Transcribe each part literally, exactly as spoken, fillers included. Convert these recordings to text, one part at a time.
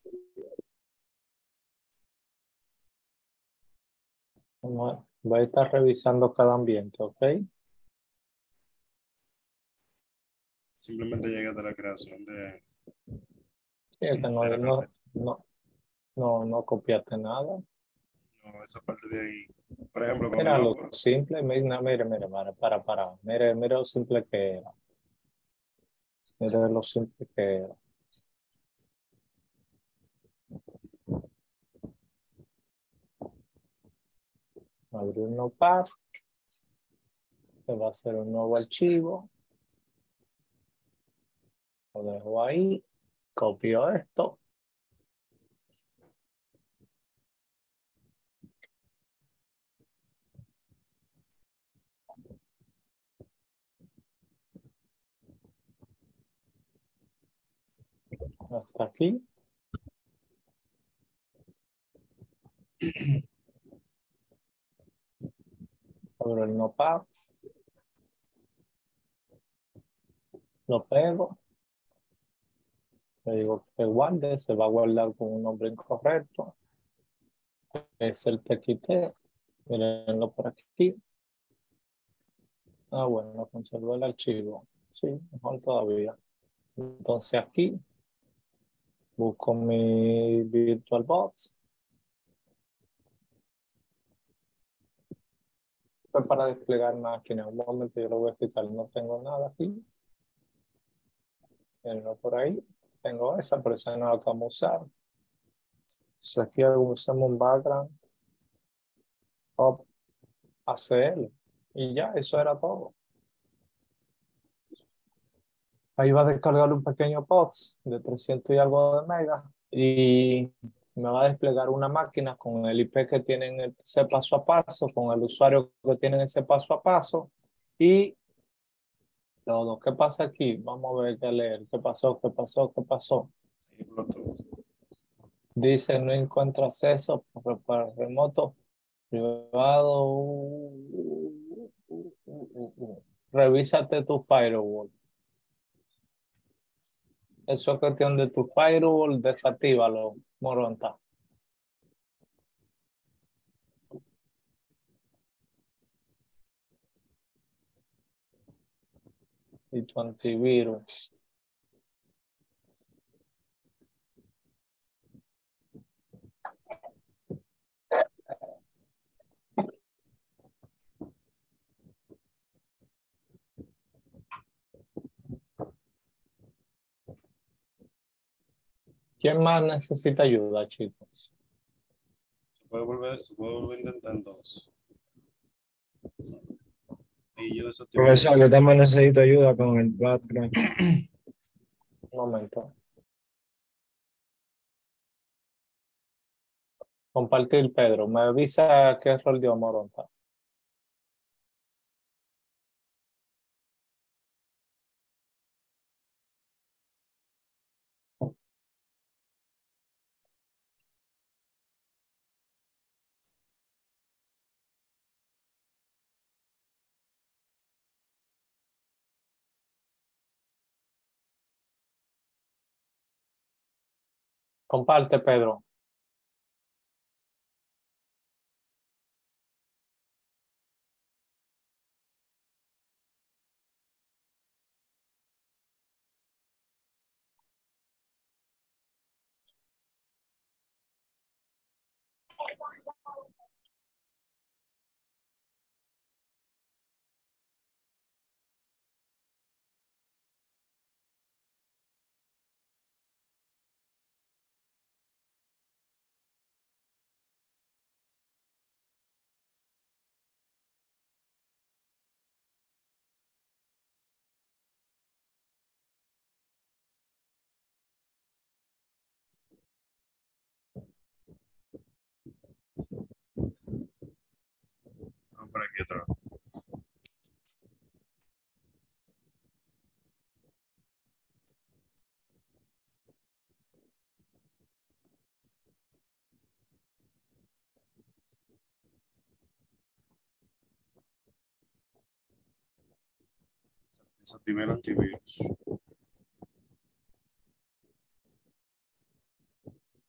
Vamos a- Voy a estar revisando cada ambiente, ¿ok? Simplemente llegas a la creación de, Sí, es que no, de la no, carpeta. no, no, no copiaste nada. No, esa parte de ahí. Por ejemplo, cuando Mira yo lo abro, simple, mira, mira, mira, para, para, para. Mira, mira lo simple que era. Mira lo simple que era. Abrir un notepad, te va a hacer un nuevo archivo. Lo dejo ahí, copio esto. Hasta aquí. Abro el notepad, lo pego. Le digo que guarde, se va a guardar con un nombre incorrecto. Es el T X T. Mírenlo por aquí. Ah, bueno, conservo el archivo. Sí, mejor todavía. Entonces aquí busco mi VirtualBox. Pues para desplegar máquina. Un momento yo lo voy a explicar. No tengo nada aquí. Tengo por ahí. Tengo esa, pero esa no la vamos a usar. Si aquí usamos un background, pop, A C L. Y ya, eso era todo. Ahí va a descargar un pequeño pods de trescientos y algo de megas y me va a desplegar una máquina con el I P que tienen ese paso a paso, con el usuario que tienen ese paso a paso y todo. ¿Qué pasa aquí? Vamos a ver qué leer. ¿Qué pasó? ¿Qué pasó? ¿Qué pasó? ahí explotó. Dice no encuentro acceso por, por remoto privado. Uh, uh, uh, uh, uh. Revísate tu firewall. Eso es cuestión de tu firewall, desactívalo, moronta. Y tu antivirus. ¿Quién más necesita ayuda, chicos? Se puede volver, se puede volver a intentar en dos. Y yo desactivo Profesor, los. yo también necesito ayuda con el background. Un momento. Compartir, Pedro. Me avisa qué rol dio Moronta. Comparte, Pedro. Vamos por aquí atrás. Desactivé el antivirus.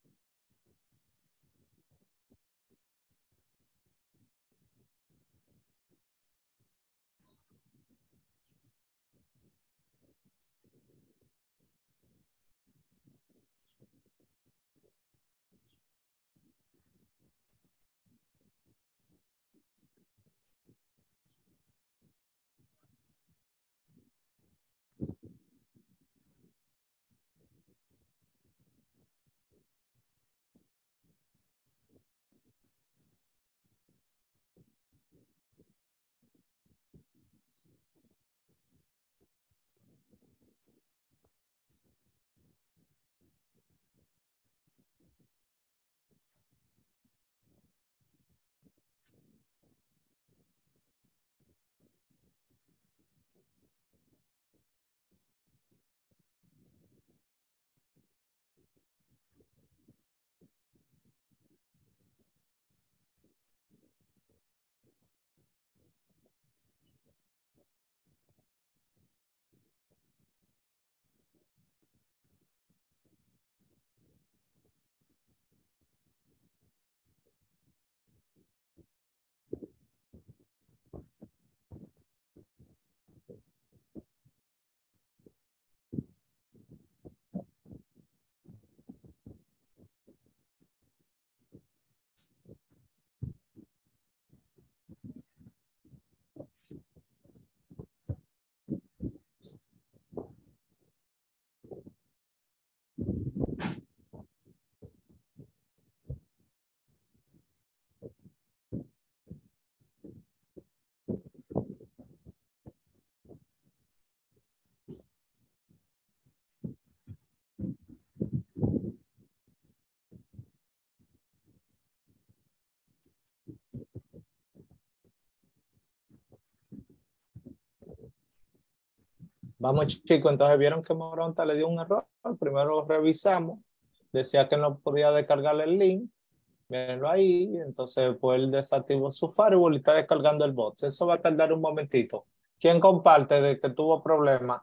Vamos, chicos, entonces vieron que Moronta le dio un error. Primero lo revisamos. Decía que no podía descargar el link. Mírenlo ahí. Entonces, pues él desactivó su firewall y está descargando el bot. Eso va a tardar un momentito. ¿Quién comparte de que tuvo problemas?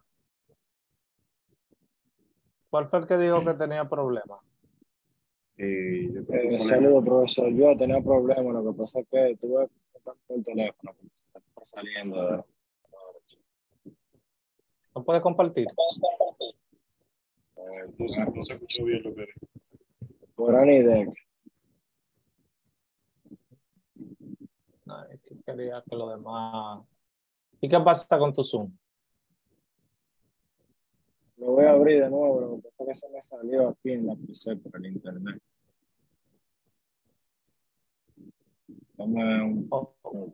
¿Cuál fue el que dijo que tenía problemas? Eh, yo creo que Eh, fue la- saludos, profesor. Yo tenía problemas, lo que pasa es que tuve que conectar el teléfono, porque se me está saliendo de... ¿No puede compartir? eh, no, se, no se escuchó bien lo que era. por Anidex. No, es que quería que lo demás... ¿Y qué pasa con tu Zoom? Lo voy a abrir de nuevo, lo que pasa es que se me salió aquí en la P C por el internet. Dame un... Oh,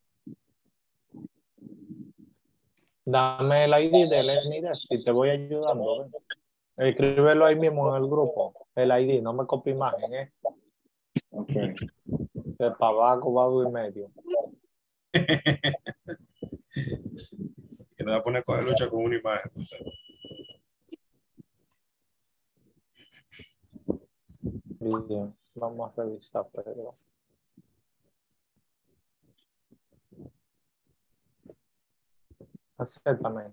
dame el I D del N I D y te voy ayudando. ¿Ven? Escríbelo ahí mismo en el grupo. El I D, no me copie imagen, ¿eh? Ok. De para abajo, bajo y medio. Que te va a poner con lucha con una imagen. Bien, vamos a revisar, Pedro. Acéptame.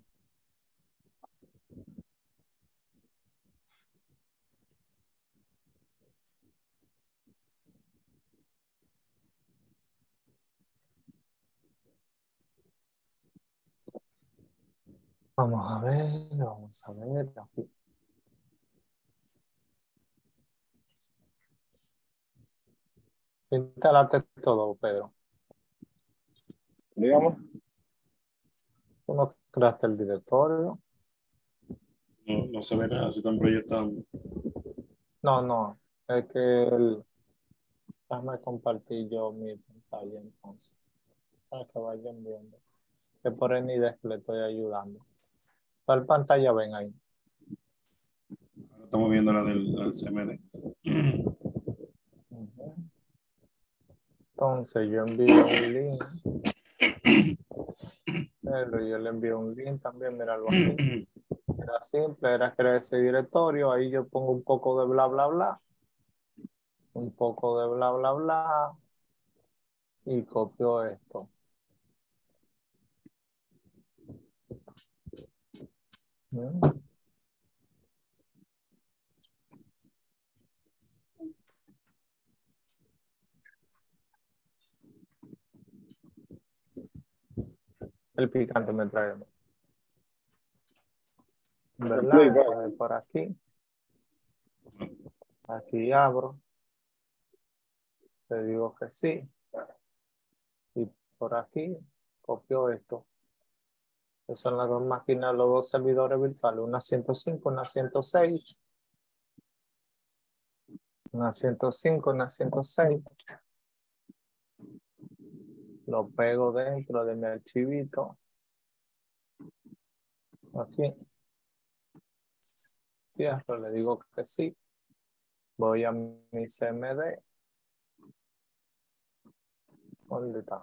Vamos a ver, vamos a ver. Aquí. Instálate todo, Pedro. Digamos. Tú no creaste el directorio. No, no se ve nada, se están proyectando. No, no. Es que el... Déjame compartir yo mi pantalla entonces. Para que vayan viendo. Que por el N I D le estoy ayudando. ¿Cuál pantalla ven ahí? Ahora estamos viendo la del, del C M D. Ujú. Entonces yo envío un link. Pero yo le envío un link también, míralo aquí. Era simple, era crear ese directorio. Ahí yo pongo un poco de bla, bla, bla. Un poco de bla, bla, bla. Y copio esto. ¿Mm? El picante me trae. ¿Verdad? Entonces por aquí. Aquí abro. Te digo que sí. Y por aquí copio esto. Esas son las dos máquinas, los dos servidores virtuales. Una ciento cinco, una ciento seis. Una ciento cinco, una ciento seis. Lo pego dentro de mi archivito. Aquí. Cierro, le digo que sí. Voy a mi C M D. ¿Dónde está?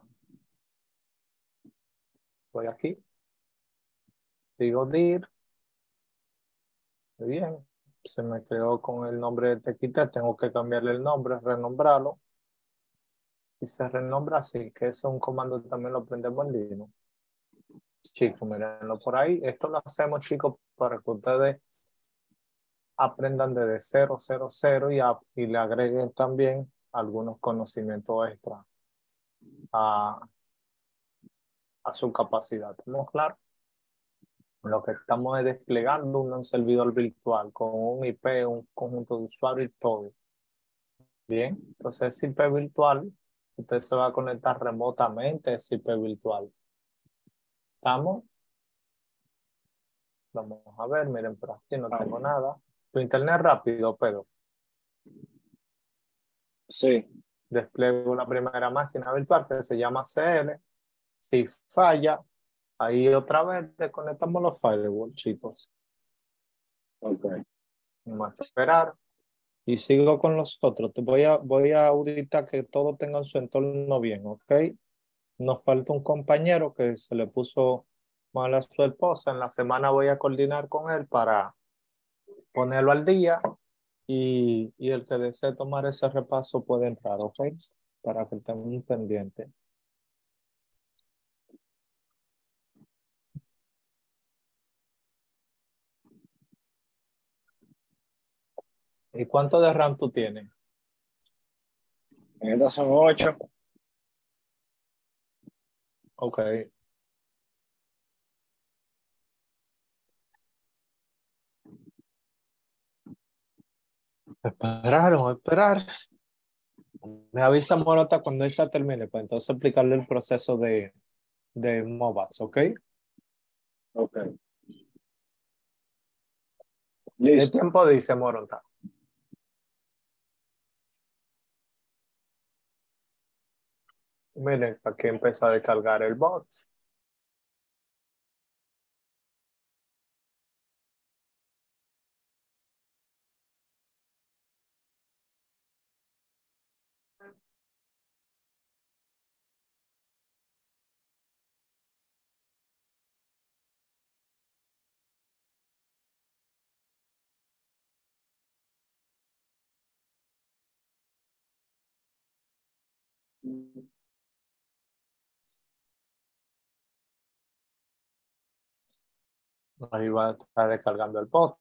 Voy aquí. Digo dir. Muy bien. Se me creó con el nombre de Tequita. Tengo que cambiarle el nombre, renombrarlo. Y se renombra así, que eso es un comando que también lo aprendemos en Linux. Chicos, mírenlo por ahí. Esto lo hacemos, chicos, para que ustedes aprendan desde cero, cero, cero y, a, y le agreguen también algunos conocimientos extra a, a su capacidad. ¿Estamos claros? Lo que estamos es desplegando un servidor virtual con un I P, un conjunto de usuarios y todo. Bien, entonces ese I P virtual, usted se va a conectar remotamente a ese I P virtual. ¿Estamos? Vamos a ver, miren, por aquí no tengo nada. Tu internet rápido, pero Sí. despliego la primera máquina virtual que se llama C L. Si falla, ahí otra vez desconectamos los firewalls, chicos. Ok. Vamos a esperar. Y sigo con los otros. Te voy a, voy a auditar que todos tengan su entorno bien, ¿ok? Nos falta un compañero que se le puso mal a su esposa. En la semana voy a coordinar con él para ponerlo al día y, y el que desee tomar ese repaso puede entrar, ¿ok? Para que estén muy pendientes. ¿Y cuánto de RAM tú tienes? En estas son ocho. Ok. Esperar, vamos a esperar. Me avisa Morota cuando esa termine, pues entonces explicarle el proceso de, de MOBAS, ¿ok? Ok. ¿Qué Listo. tiempo dice Morota? Miren, aquí empezó a descargar el bot. Ahí va a estar descargando el bot.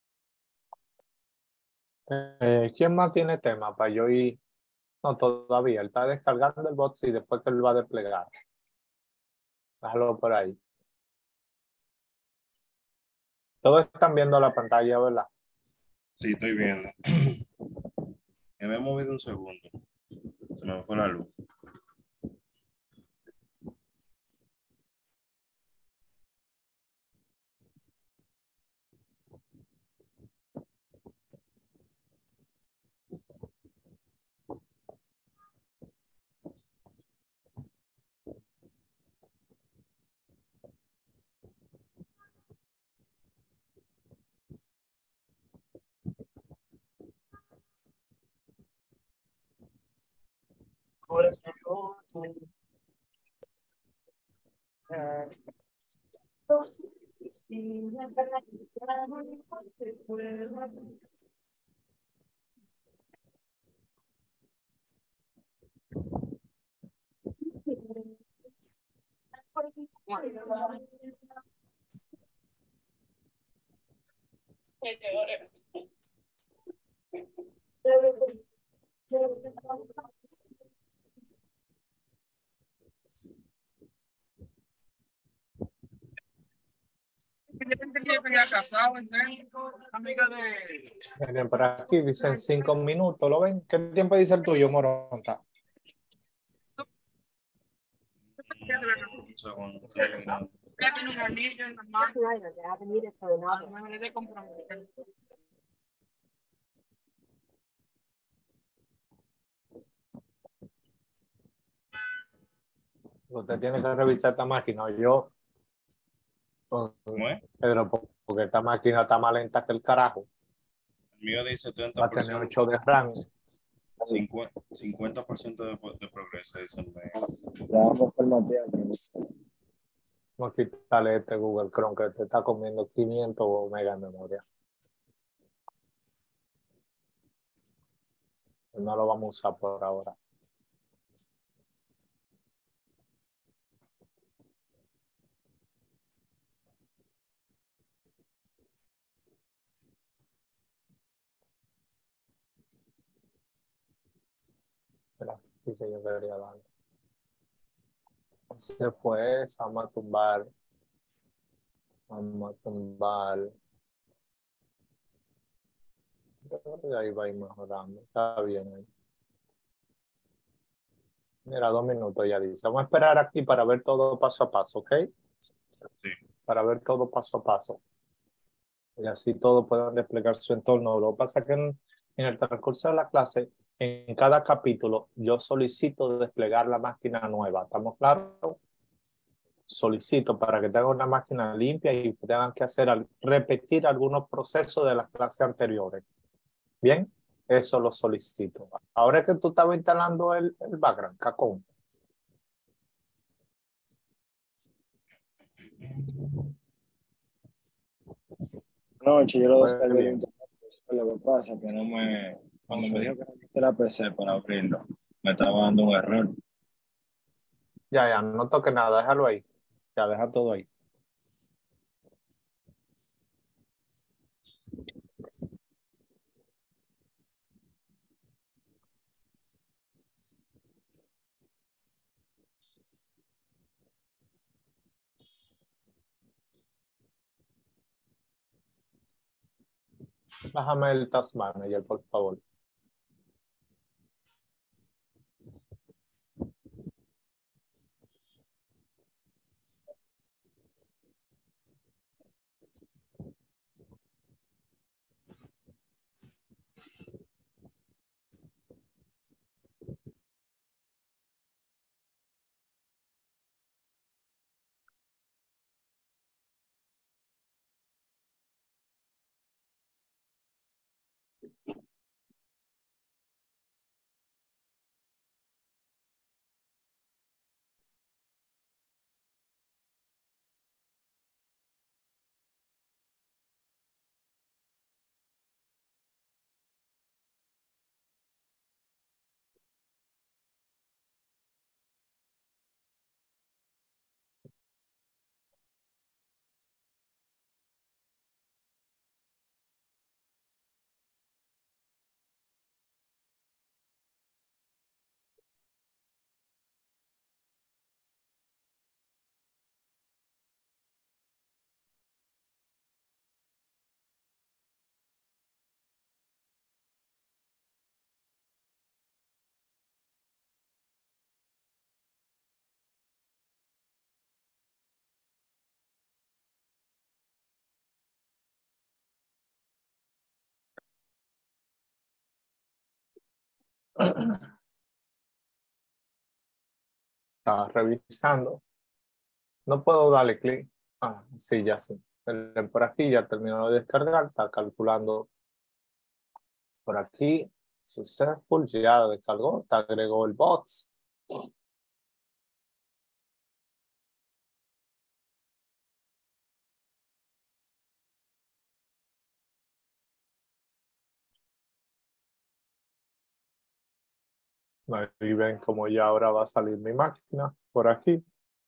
Eh, ¿quién más tiene tema para yo ir? No, todavía. Él está descargando el bot y después que él va a desplegar. Déjalo por ahí. Todos están viendo la pantalla, ¿verdad? Sí, estoy viendo. Me he movido un segundo. Se me fue la luz. Yo pensé que yo me había casado, ¿entendés? Amiga de... Miren, por aquí dicen cinco minutos. ¿Lo ven? ¿Qué tiempo dice el tuyo, Moronta? Un segundo. Estoy mirando. Ya tiene un anillo en la mano. No me le dé compromiso. Usted tiene que revisar esta máquina. Yo, ¿Cómo es? Pedro, porque esta máquina está más lenta que el carajo. El mío dice Va a tener treinta por ciento, ocho de RAM. cincuenta por ciento de, de progreso, dice el mío. Ya vamos a formatear. Vamos a quitarle este Google Chrome que te está comiendo quinientos megas de memoria. No lo vamos a usar por ahora. Espera, dice yo debería darle. Se fue, vamos a tumbar. Vamos a tumbar. Ahí va a ir mejorando. Está bien ahí. Mira, dos minutos ya dice. Vamos a esperar aquí para ver todo paso a paso, ¿ok? Sí. Para ver todo paso a paso. Y así todos puedan desplegar su entorno. Lo que pasa es que en, en el transcurso de la clase, en cada capítulo, yo solicito desplegar la máquina nueva. ¿Estamos claros? Solicito para que tengan una máquina limpia y tengan que hacer al, repetir algunos procesos de las clases anteriores. Bien, eso lo solicito. Ahora es que tú estabas instalando el, el background, Cacón. Anoche yo lo Pues descargué de bien. internet. Eso es lo que pasa, que no me... Cuando me Ok. dijo que necesité la P C para abrirlo, me estaba dando un error. Ya, ya, no toque nada, déjalo ahí. Ya, deja todo ahí. Bájame el Task Manager, por favor. Estaba revisando. No puedo darle clic. Ah, sí, ya sí. El- Por aquí ya terminó de descargar. Está calculando por aquí. Successful, ya descargó. Te agregó el bots. Ahí ven como ya ahora va a salir mi máquina por aquí.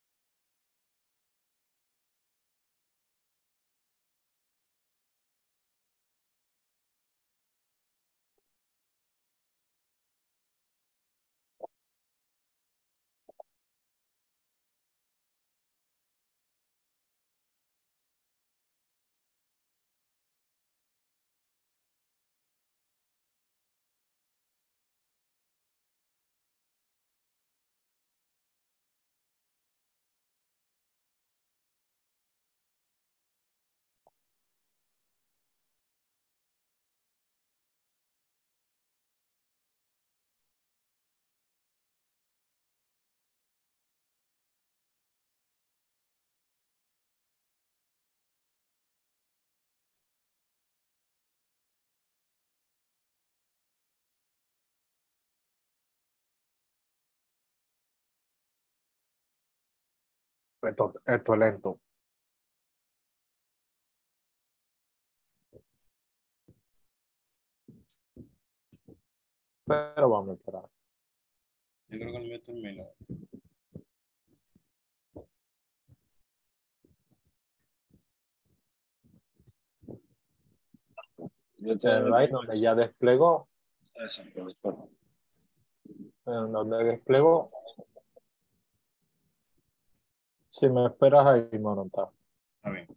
Esto, esto es lento. Pero vamos a esperar. Yo creo que el mío terminó. Yo Eh, ahí estoy... donde ya desplegó. Eso, profesor. En donde desplegó. Si me esperas ahí, monota. Está bien.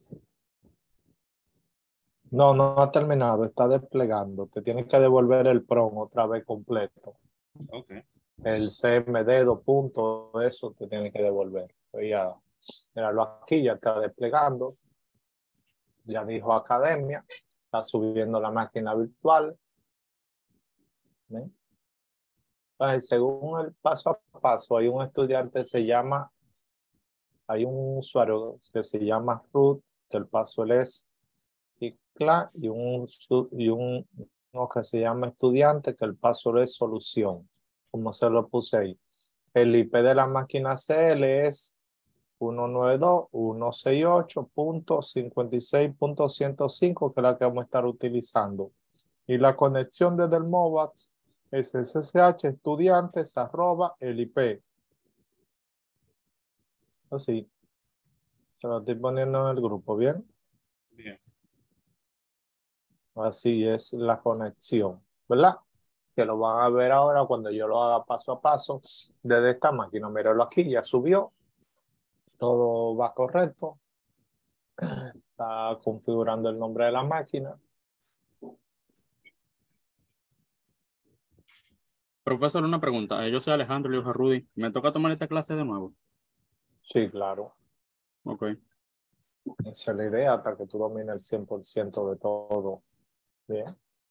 No, no ha terminado, está desplegando. Te tienes que devolver el PROM otra vez completo. Ok. El C M D, dos puntos, eso te tiene que devolver. Pues ya, míralo aquí, ya está desplegando. Ya dijo academia, está subiendo la máquina virtual. ¿Ven? Entonces, según el paso a paso, hay un estudiante que se llama, hay un usuario que se llama root, que el paso es y cla- y un, su- y un uno que se llama estudiante, que el password es solución, como se lo puse ahí. El I P de la máquina C L es ciento noventa y dos punto ciento sesenta y ocho punto cincuenta y seis punto ciento cinco, que es la que vamos a estar utilizando. Y la conexión desde el MOVAX es S S H estudiantes arroba el I P. Así. Se lo estoy poniendo en el grupo, ¿bien? Bien. Así es la conexión, ¿verdad? Que lo van a ver ahora cuando yo lo haga paso a paso desde esta máquina. Míralo aquí, ya subió. Todo va correcto. Está configurando el nombre de la máquina. Profesor, una pregunta. Eh, Yo soy Alejandro Lioja Rudy. ¿Me toca tomar esta clase de nuevo? Sí, claro. Ok. Esa es la idea, hasta que tú domines el cien por ciento de todo. Bien.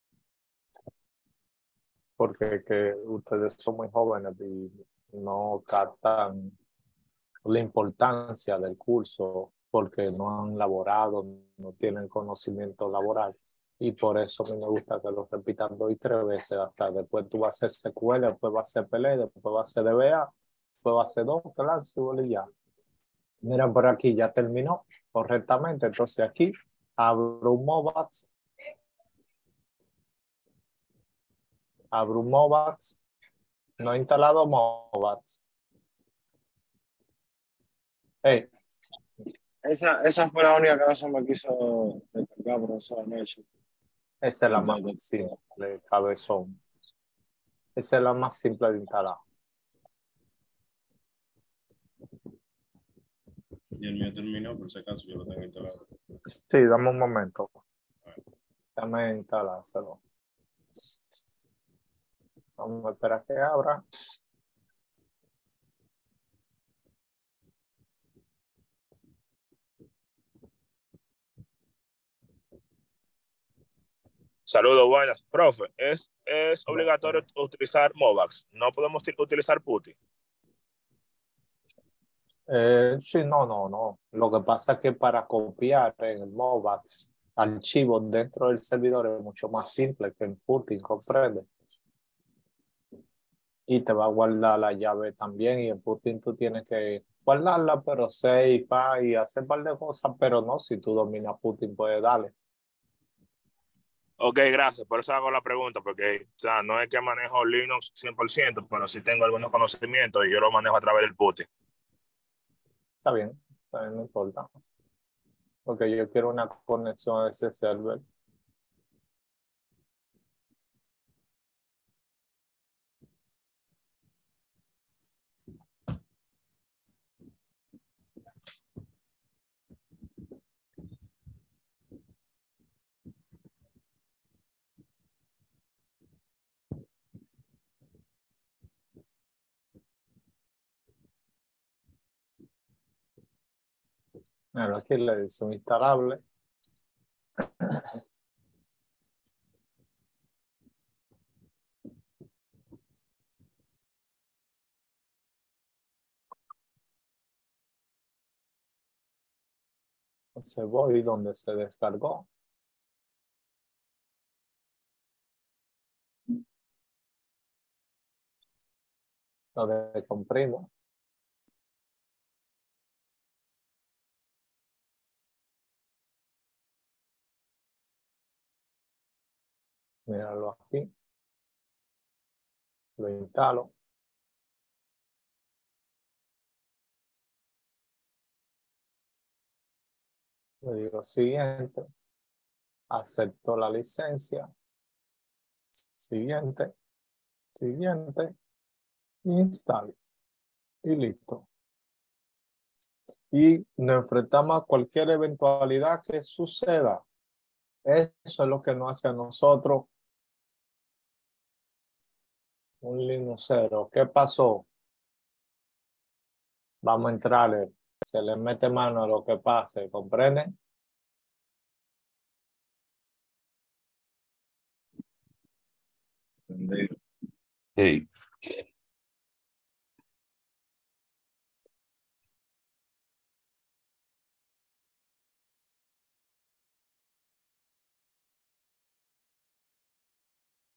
Porque que ustedes son muy jóvenes y no captan la importancia del curso porque no han laborado, no tienen conocimiento laboral. Y por eso a mí me gusta que lo repitan dos y tres veces hasta después tú vas a hacer S Q L, después vas a hacer P L E, después vas a hacer D B A, después vas a hacer dos clases y ya. Mira, por aquí ya terminó correctamente. Entonces aquí abro un MOVAX. Abro un MOVAX. No he instalado MOVAX. Hey, Esa, esa fue la única que no se me quiso descargar, profesor, anoche. esa es la más simple, cabezón. Esa es la más simple de instalar. Y el mío terminó, por si acaso yo lo tengo instalado. Sí, dame un momento. Dame instalárselo. Vamos a esperar que abra. Saludos, buenas. Profe, ¿es, es obligatorio utilizar MOVAX? ¿No podemos utilizar PuTTY? Eh, sí, no, no, no. Lo que pasa es que para copiar en el MOVAX archivos dentro del servidor es mucho más simple que en PuTTY, ¿comprende? Y te va a guardar la llave también, y en PuTTY tú tienes que guardarla, pero save, pa, y hacer un par de cosas, pero no, si tú dominas PuTTY puedes darle. Ok, gracias. Por eso hago la pregunta, porque o sea, no es que manejo Linux cien por ciento, pero sí tengo algunos conocimientos y yo lo manejo a través del PuTTY. Está bien, está bien, no importa. Porque yo quiero una conexión a ese server. Bueno, aquí le dice un instalable. Entonces voy donde se descargó. Lo descomprimo. Míralo aquí. Lo instalo. Le digo siguiente. Acepto la licencia. Siguiente. Siguiente. Instalo. Y listo. Y nos enfrentamos a cualquier eventualidad que suceda. Eso es lo que nos hace a nosotros un Linuxero. ¿Qué pasó? Vamos a entrarle. Se le mete mano a lo que pase, ¿comprenden? Entendido. Sí.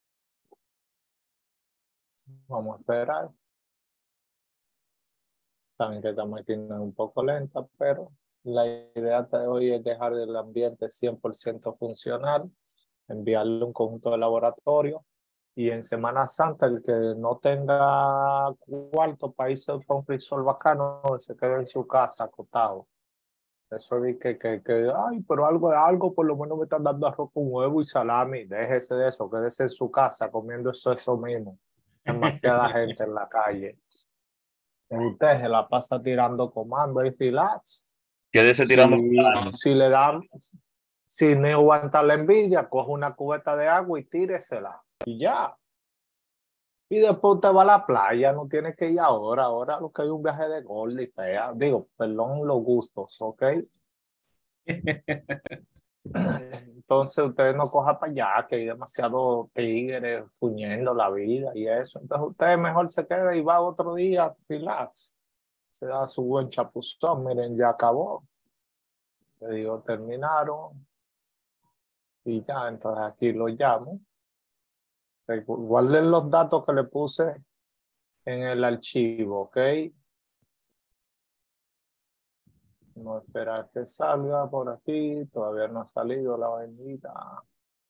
Vamos a esperar. Saben que esta máquina es un poco lenta, pero la idea de hoy es dejar el ambiente cien por ciento funcional, enviarle un conjunto de laboratorio y en Semana Santa el que no tenga cuarto para irse para un frisol bacano, se quede en su casa acotado. Eso es que, que, que, ay, pero algo es algo, por lo menos me están dando arroz con huevo y salami. Déjese de eso, quédese en su casa comiendo eso, eso mismo. Demasiada gente en la calle. Usted se la pasa tirando comandos y relax. Quédese Si, tirando. si le dan, si no aguanta la envidia, coge una cubeta de agua y tíresela. Y ya. Y después usted va a la playa, no tiene que ir ahora. Ahora lo que hay un viaje de gorda y fea. Digo, perdón los gustos, ¿ok? Entonces usted no coja para allá, que hay demasiado tigres fuñendo la vida y eso. Entonces usted mejor se queda y va otro día, relax. Se da su buen chapuzón. Miren, ya acabó. Le digo, terminaron. Y ya, entonces aquí lo llamo. Guarden los datos que le puse en el archivo, ¿ok? No esperar que salga por aquí. Todavía no ha salido la vainita.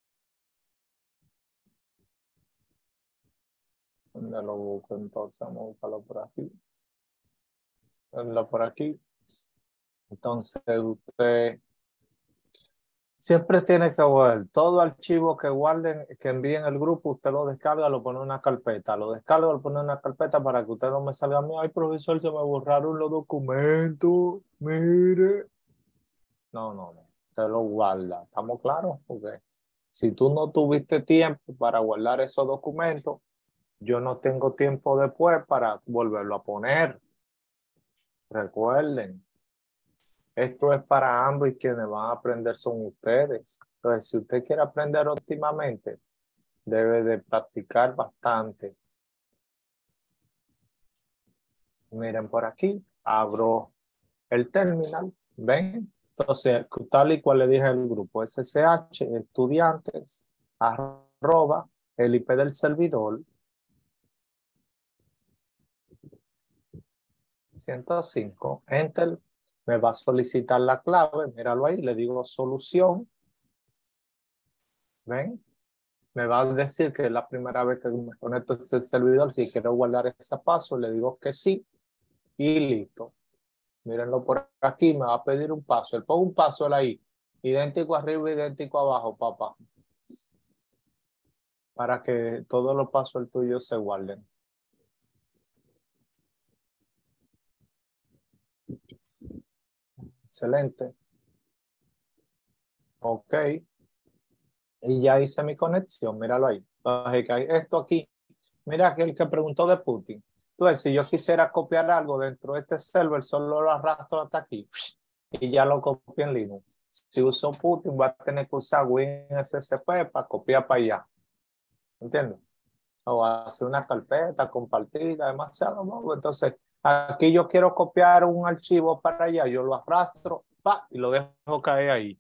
¿Dónde lo busco? Entonces vamos a buscarlo por aquí. Verlo por aquí. Entonces usted siempre tiene que guardar todo archivo que guarden, que envíen el grupo, usted lo descarga, lo pone en una carpeta, lo descarga, lo pone en una carpeta para que usted no me salga a mí, ay profesor, se me borraron los documentos, mire. No, no, no, usted lo guarda, ¿estamos claros? Porque si tú no tuviste tiempo para guardar esos documentos, yo no tengo tiempo después para volverlo a poner. Recuerden. Esto es para ambos y quienes van a aprender son ustedes. Entonces, si usted quiere aprender óptimamente, debe de practicar bastante. Miren por aquí, abro el terminal, ¿ven? Entonces, tal y cual le dije al grupo, S S H, estudiantes, arroba, el I P del servidor, ciento cinco, enter, me va a solicitar la clave, míralo ahí, le digo solución, ¿ven? Me va a decir que es la primera vez que me conecto a este servidor, si quiero guardar ese paso, le digo que sí, y listo. Mírenlo por aquí, me va a pedir un paso, él pone un paso ahí, idéntico arriba, idéntico abajo, papá, para que todos los pasos tuyos se guarden. Excelente. Ok. Y ya hice mi conexión, míralo ahí. Entonces, esto aquí, mira que el que preguntó de Putin. Entonces, si yo quisiera copiar algo dentro de este server, solo lo arrastro hasta aquí y ya lo copio en Linux. Si uso Putin, voy a tener que usar WinSCP para copiar para allá. ¿Entiendes? O hacer una carpeta compartida, demasiado, ¿no? Entonces, aquí yo quiero copiar un archivo para allá, yo lo arrastro pa, y lo dejo caer ahí.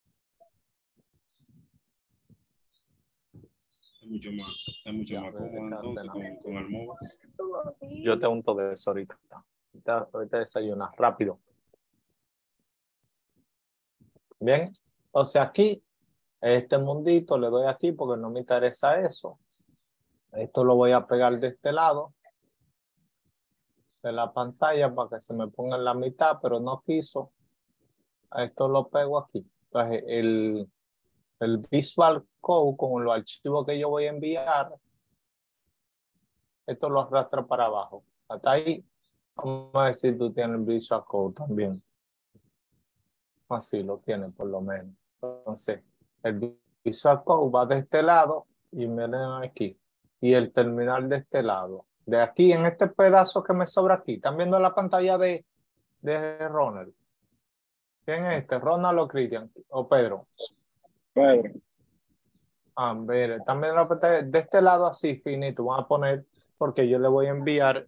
Es mucho más, es mucho más cómodo entonces con, con el móvil. Yo te unto de eso ahorita. Ahorita, ahorita desayunas rápido. Bien, o sea, aquí, este mundito, le doy aquí porque no me interesa eso. Esto lo voy a pegar de este lado de la pantalla para que se me ponga en la mitad, pero no quiso. Esto lo pego aquí. Entonces, el, el Visual Code con los archivos que yo voy a enviar, esto lo arrastra para abajo. Hasta ahí, vamos a decir, tú tienes el Visual Code también. Así lo tiene por lo menos. Entonces, el Visual Code va de este lado y miren aquí. Y el terminal de este lado. De aquí, en este pedazo que me sobra aquí. ¿Están viendo la pantalla de, de Ronald? ¿Quién es este? ¿Ronald o Cristian? ¿O Pedro? Pedro. Ah, mire, están viendo la pantalla de este lado así, finito. Vamos a poner, porque yo le voy a enviar.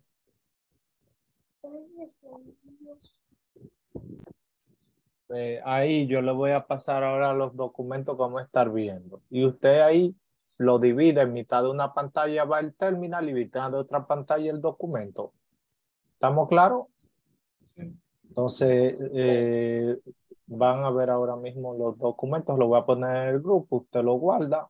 Eh, ahí yo le voy a pasar ahora los documentos que vamos a estar viendo. Y usted ahí lo divide, en mitad de una pantalla va el terminal y en mitad de otra pantalla el documento. ¿Estamos claros? Entonces, eh, van a ver ahora mismo los documentos, los voy a poner en el grupo, usted lo guarda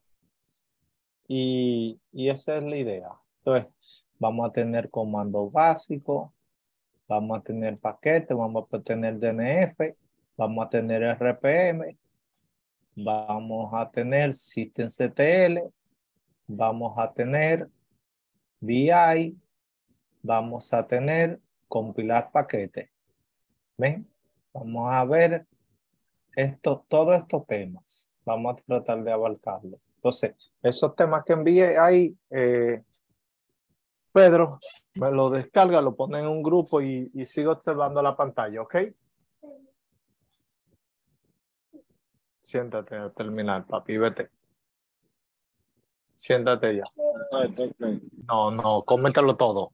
y, y esa es la idea. Entonces, vamos a tener comandos básicos, vamos a tener paquetes, vamos a tener D N F, vamos a tener R P M, vamos a tener systemctl, vamos a tener V I, vamos a tener compilar paquetes. ¿Ven? Vamos a ver esto, todos estos temas. Vamos a tratar de abarcarlo. Entonces, esos temas que envié ahí, eh, Pedro, me lo descarga, lo pone en un grupo y, y sigo observando la pantalla, ¿ok? Siéntate a terminar, papi, vete. Siéntate ya. Perfecto, ok. No, no, cómetelo todo.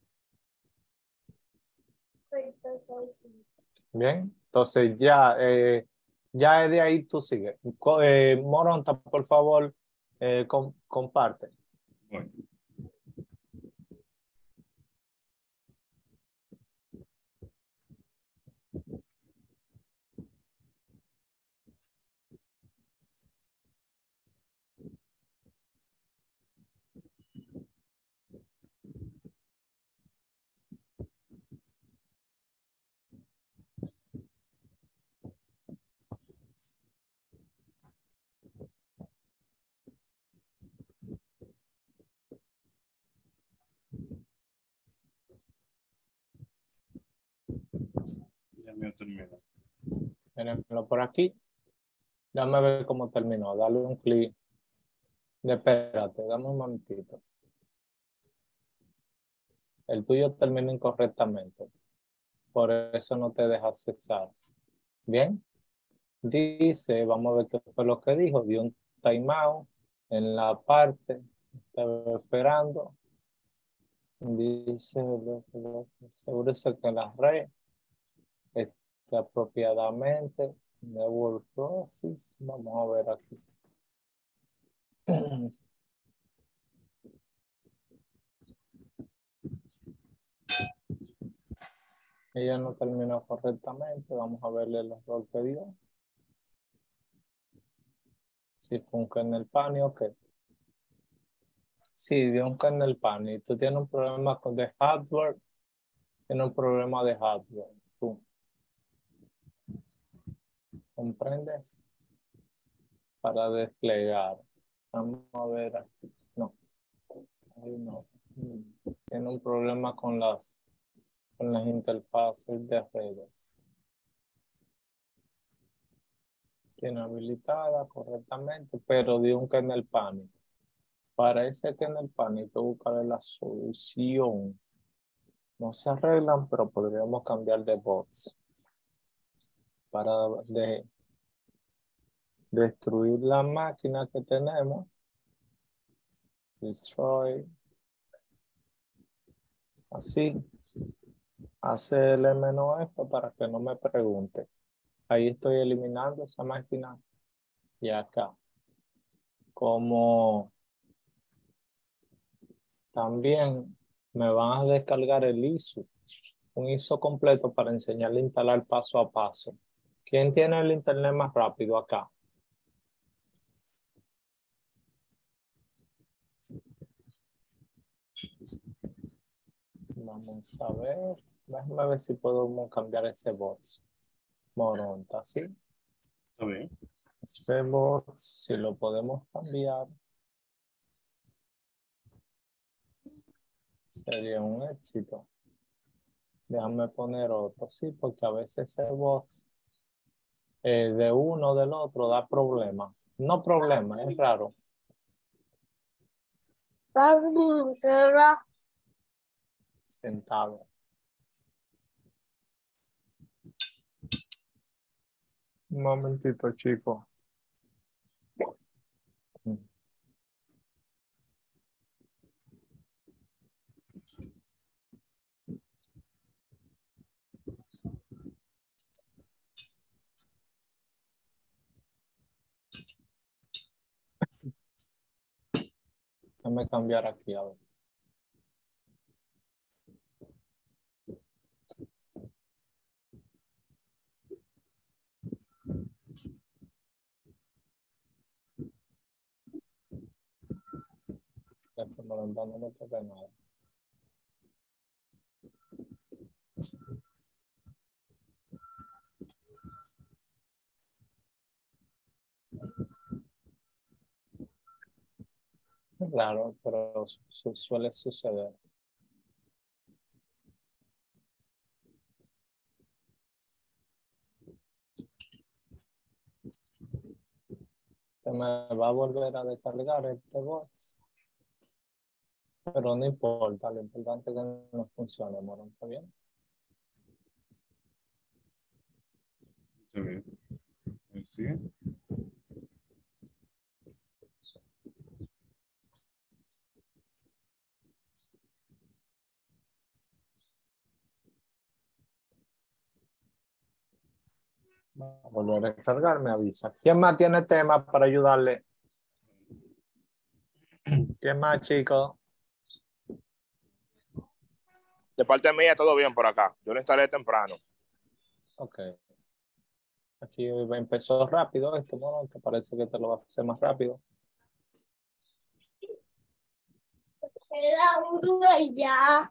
Bien, entonces ya, eh, ya de ahí tú sigues. Co- eh, Moronta, por favor, eh, com- comparte. Bueno, ya mío terminó. Mírenlo por aquí. Dame ver cómo terminó. Dale un clic. De espérate, dame un momentito. El tuyo termina incorrectamente. Por eso no te deja accesar. Bien. Dice, vamos a ver qué fue lo que dijo. Dio un timeout en la parte. Estaba esperando. Dice, asegúrese que la red esté apropiadamente. Network process. Vamos a ver aquí. Ella no terminó correctamente. Vamos a verle el error que dio. Si fue un kernel pan, ok. Sí, dio un kernel pan y tú tienes un problema con de hardware, tienes un problema de hardware. ¿Tú comprendes? Para desplegar. Vamos a ver aquí. No. Ahí no. Tiene un problema con las, con las interfaces de redes. Tiene habilitada correctamente, pero dio un kernel pan. Para ese kernel pan hay que buscar la solución. No se arreglan, pero podríamos cambiar de bots para de, destruir la máquina que tenemos. Destroy. Así. Hace el menos F para que no me pregunte. Ahí estoy eliminando esa máquina. Y acá. Como también me van a descargar el I S O. Un I S O completo para enseñarle a instalar paso a paso. ¿Quién tiene el internet más rápido acá? Vamos a ver. Déjame ver si podemos cambiar ese bot. Moronta, ¿sí? ¿Está bien? Ese bot, si lo podemos cambiar, sería un éxito. Déjame poner otro, sí, porque a veces ese bot eh, de uno o del otro da problema. No problema, es raro. Sentado. Un momentito, chico. Déjame cambiar aquí a ver. teléfono, no no me toca nada. Claro, pero su- suele suceder. Se me va a volver a descargar este bot. Pero no importa, lo importante es que no funcione, Morón, ¿está bien? Está bien. Sí. Va a volver a descargar, me avisa. ¿Quién más tiene temas para ayudarle? ¿Quién más, chicos? De parte mía, todo bien por acá. Yo lo instalé temprano. Ok. Aquí empezó rápido esto, bueno, que parece que te lo va a hacer más rápido. Era uno y ya.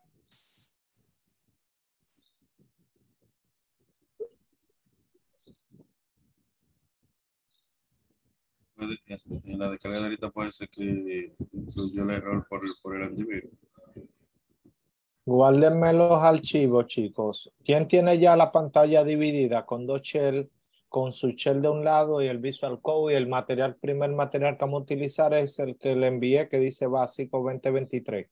Puede- En la descarga de ahorita puede ser que influyó el error por el, por el antivirus. Guárdenme los archivos, chicos. ¿Quién tiene ya la pantalla dividida con dos shell, con su shell de un lado y el Visual Code y el material, primer material que vamos a utilizar es el que le envié que dice básico veinte veintitrés?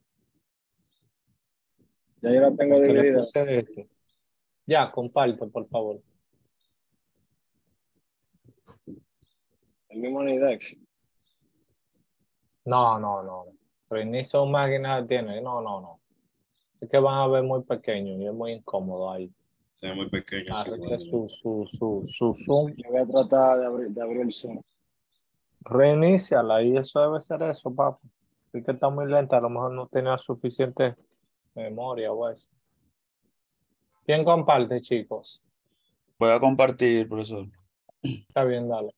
Ya yo la tengo El que le dividida. puse este. Ya, comparto, por favor. El mismo Nidex. No, no, no. Reinicio máquina tiene. No, no, no. Es que van a ver muy pequeño y es muy incómodo ahí. Se ve muy pequeño. sí, Arregle bueno. su, su, su, su Zoom. Yo voy a tratar de abrir, de abrir el Zoom. Reiníciala y eso debe ser eso, papá. Es que está muy lenta, a lo mejor no tenía suficiente memoria o eso. ¿Quién comparte, chicos? Voy a compartir, profesor. Está bien, dale.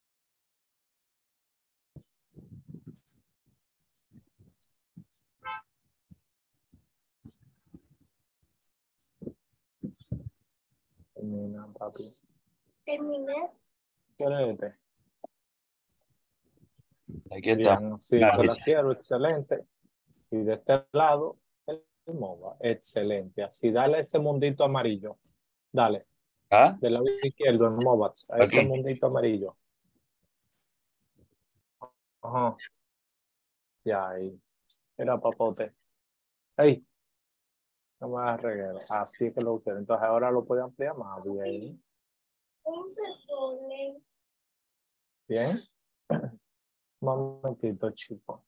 Termina, papi. Terminé. Excelente. Aquí está. Bien, sí, Ya, te la dice. quiero, excelente. Y de este lado, el MOBA, excelente. Así, dale ese mundito amarillo. Dale, ¿Ah? del lado izquierdo en MOBAs, a ese Aquí. mundito amarillo. Ajá. Ya, ahí. Era papote. Ey, no me hagas reguero. Así que lo quiero. Entonces ahora lo puedo ampliar más. Bien. ¿Cómo se pone? Bien. Un momentito, chico.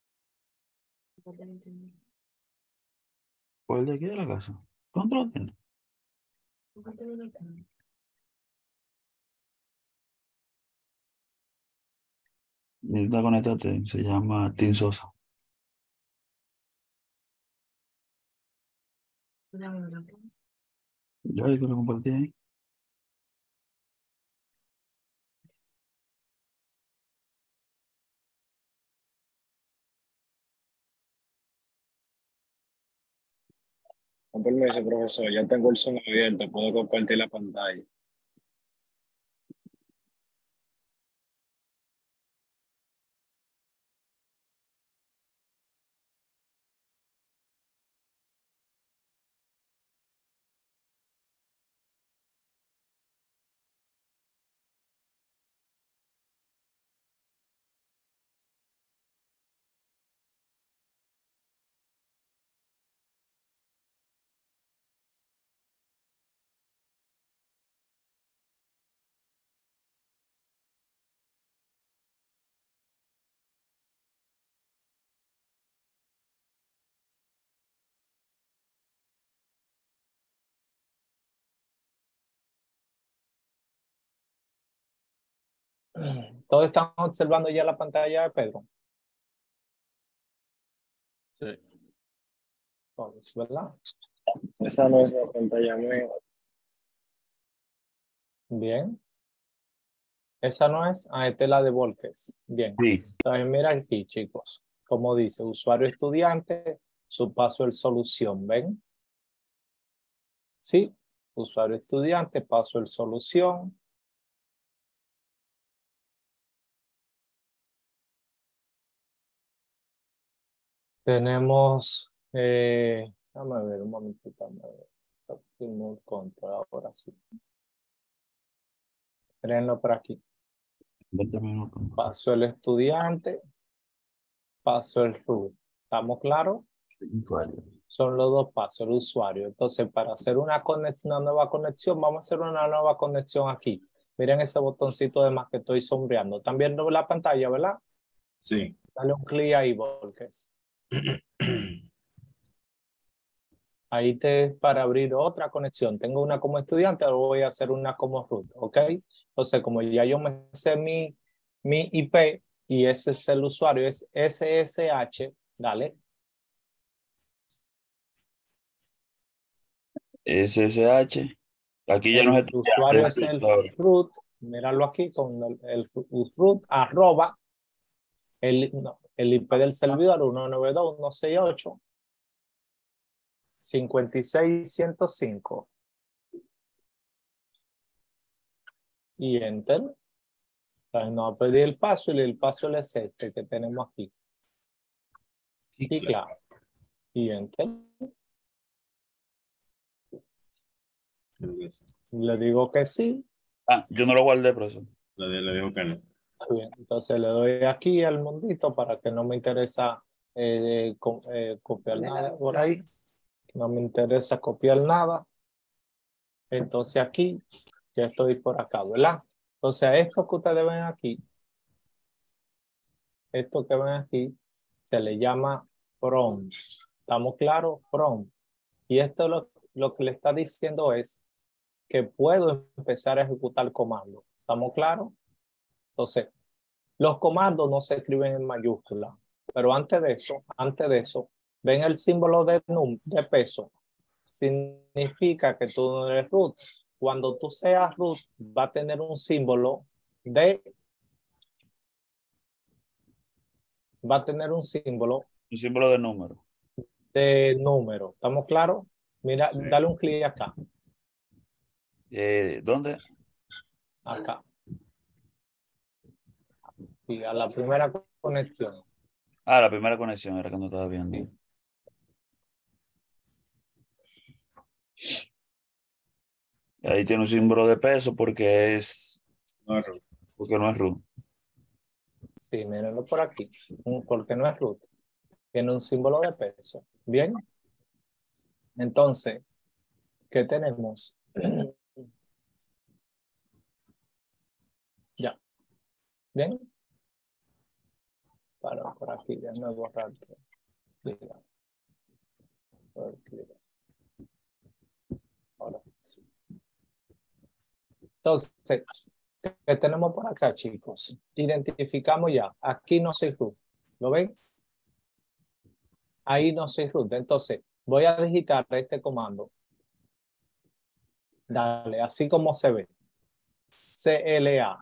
¿Cuál de aquí de la casa? ¿Cuánto lo tiene? Necesita conectarte. Se llama Team Sosa. Ya, yo lo compartí ahí. Con permiso, profesor. Ya tengo el Zoom abierto. Puedo compartir la pantalla. Todos están observando ya la pantalla de Pedro. Sí. Todos, ¿verdad? Esa no es la pantalla mía. Bien. Esa no es. Ah, esta es la de Volques. Bien. Sí. Entonces, mira aquí, chicos. como dice, usuario estudiante, su password solución, ¿ven? Sí, usuario estudiante, password solución. Tenemos, eh, déjame ver un momentito, déjame ver. Está Remote Control, ahora sí. Tírenlo por aquí. veinte minutos. Paso el estudiante, paso el root. ¿Estamos claros? Usuario. Son los dos pasos, el usuario. Entonces, para hacer una, conexión, una nueva conexión, vamos a hacer una nueva conexión aquí. Miren ese botoncito de más que estoy sombreando. ¿Están viendo la pantalla, verdad? Sí. Dale un clic ahí, Volques. Ahí te para abrir otra conexión. Tengo una como estudiante, ahora voy a hacer una como root, ¿ok? Entonces, como ya yo me sé mi, mi I P y ese es el usuario, es S S H, dale. S S H. Aquí ya El no es usuario es estudiante, el es el root, míralo aquí con el, el root arroba el, no, el I P del servidor uno nueve dos punto uno seis ocho punto cincuenta y seis punto ciento cinco y enter. Entonces nos va a pedir el paso y el paso es este que tenemos aquí. Y Y claro, y enter. Le digo que sí. Ah, yo no lo guardé, profesor. Le, le digo que no. Está bien. Entonces le doy aquí al mundito para que no me interesa eh, co- eh, copiar nada por ahí. No me interesa copiar nada. Entonces aquí ya estoy por acá, ¿verdad? Entonces esto que ustedes ven aquí, esto que ven aquí, se le llama prompt. ¿Estamos claros? Prompt. Y esto lo, lo que le está diciendo es que puedo empezar a ejecutar comandos. ¿Estamos claros? Entonces, los comandos no se escriben en mayúscula, pero antes de eso, antes de eso, ven el símbolo de, num de peso. Significa que tú no eres root. Cuando tú seas root, va a tener un símbolo de, va a tener un símbolo Un símbolo de número. de número. ¿Estamos claros? Mira, Sí. dale un clic acá, Eh, ¿Dónde? acá. Y a la primera conexión. Ah, la primera conexión era que no estaba viendo. Sí. Ahí tiene un símbolo de peso porque es, No es root. porque no es root. Sí, mírenlo por aquí, porque no es root. Tiene un símbolo de peso. Bien. Entonces, ¿qué tenemos? Ya. Bien. Para por aquí, déjame borrar todo. Mira. Por aquí. Ahora sí. Entonces, ¿qué tenemos por acá, chicos? Identificamos ya. Aquí no soy root. ¿Lo ven? Ahí no soy root. Entonces, voy a digitar este comando. Dale, así como se ve. C L A.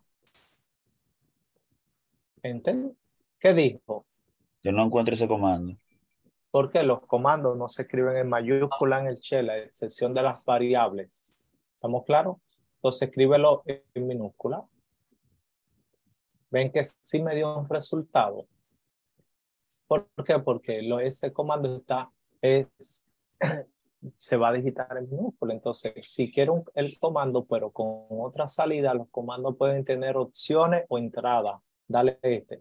¿Entiendes? ¿Qué dijo? Que no encuentre ese comando. Porque los comandos no se escriben en mayúscula en el shell, a excepción de las variables. ¿Estamos claros? Entonces escríbelo en minúscula. Ven que sí me dio un resultado. ¿Por qué? Porque lo, ese comando está, es, se va a digitar en minúscula. Entonces, si quiero un, el comando, pero con otra salida, los comandos pueden tener opciones o entradas. Dale este.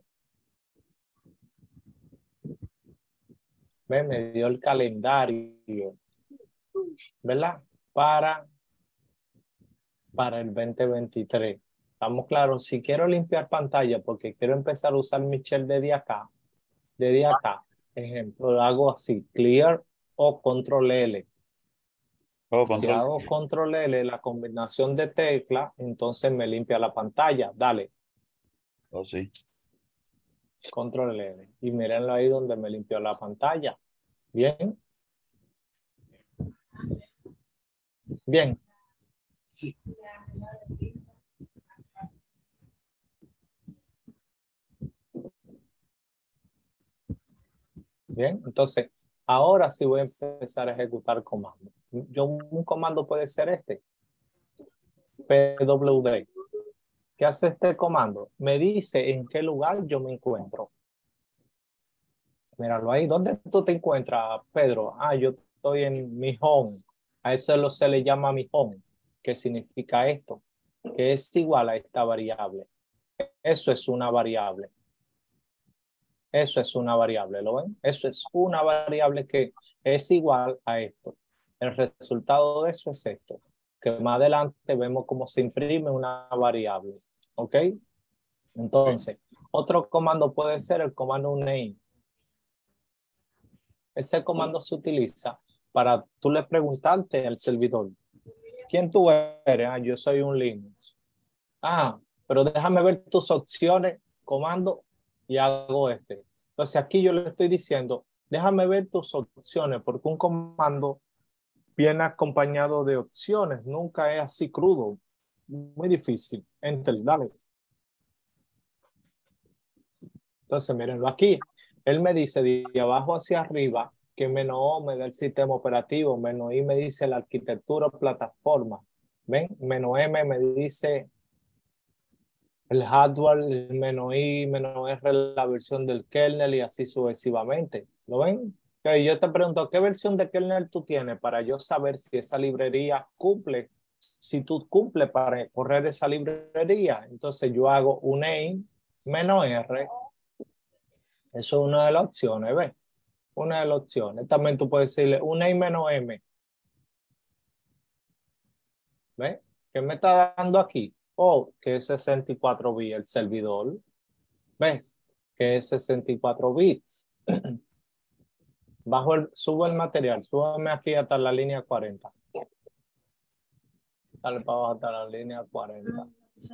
Ven, me dio el calendario, ¿verdad? Para, para el veinte veintitrés. ¿Estamos claros? Si quiero limpiar pantalla porque quiero empezar a usar mi shell desde acá, desde acá, ejemplo, lo hago así, clear o control L. Oh, Si control. hago control L, la combinación de teclas, entonces me limpia la pantalla. Dale, Oh, sí. control L. Y mírenlo ahí donde me limpió la pantalla. Bien. Bien. Sí. Bien, entonces, ahora sí voy a empezar a ejecutar comandos. Yo, un comando puede ser este, P W D. ¿Qué hace este comando? Me dice en qué lugar yo me encuentro. Míralo ahí. ¿Dónde tú te encuentras, Pedro? Ah, yo estoy en mi home. A eso lo se le llama mi home. ¿Qué significa esto? Que es igual a esta variable. Eso es una variable. Eso es una variable, ¿lo ven? Eso es una variable que es igual a esto. El resultado de eso es esto. Que más adelante vemos cómo se imprime una variable. ¿Ok? Entonces, otro comando puede ser el comando name. Ese comando se utiliza para tú le preguntarte al servidor, ¿quién tú eres? Ah, yo soy un Linux. Ah, pero déjame ver tus opciones, comando, y hago este. Entonces aquí yo le estoy diciendo, déjame ver tus opciones, porque un comando viene acompañado de opciones, nunca es así crudo, muy difícil. Enter, dale. Entonces, mírenlo aquí. Él me dice de abajo hacia arriba que menos O me da el sistema operativo, menos I me dice la arquitectura o plataforma. ¿Ven? Menos M me dice el hardware, menos I, menos R la versión del kernel y así sucesivamente. ¿Lo ven? Okay, yo te pregunto, ¿qué versión de kernel tú tienes para yo saber si esa librería cumple? Si tú cumples para correr esa librería, entonces yo hago un name menos R. Eso es una de las opciones, ¿ves? Una de las opciones. También tú puedes decirle un name menos M. ¿Ves? ¿Qué me está dando aquí? Oh, que es sesenta y cuatro bits el servidor. ¿Ves? Que es sesenta y cuatro bits. Bajo el, subo el material. Súbame aquí hasta la línea cuarenta. Dale para abajo hasta la línea cuarenta.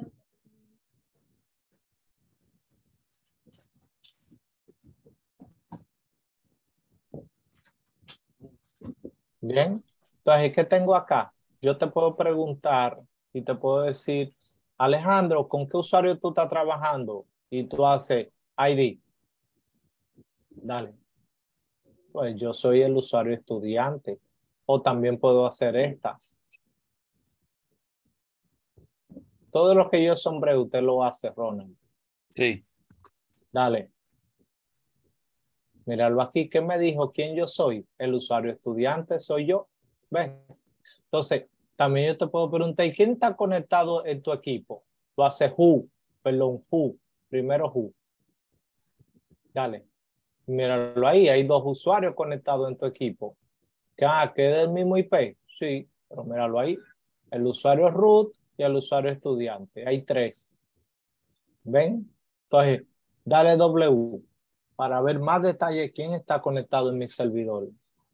Bien. Entonces, ¿qué tengo acá? Yo te puedo preguntar y te puedo decir, Alejandro, ¿con qué usuario tú estás trabajando? Y tú haces I D. Dale. Pues yo soy el usuario estudiante. O también puedo hacer esta. Todo lo que yo sombré, usted lo hace, Ronald. Sí. Dale. Míralo aquí. ¿Qué me dijo? ¿Quién yo soy? El usuario estudiante soy yo. ¿Ves? Entonces, también yo te puedo preguntar, ¿y quién está conectado en tu equipo? Lo hace who. Perdón, who. Primero who. Dale. Míralo ahí. Hay dos usuarios conectados en tu equipo. Ah, ¿que es del mismo I P? Sí, pero míralo ahí. El usuario root y el usuario estudiante. Hay tres. ¿Ven? Entonces, dale W para ver más detalle quién está conectado en mi servidor.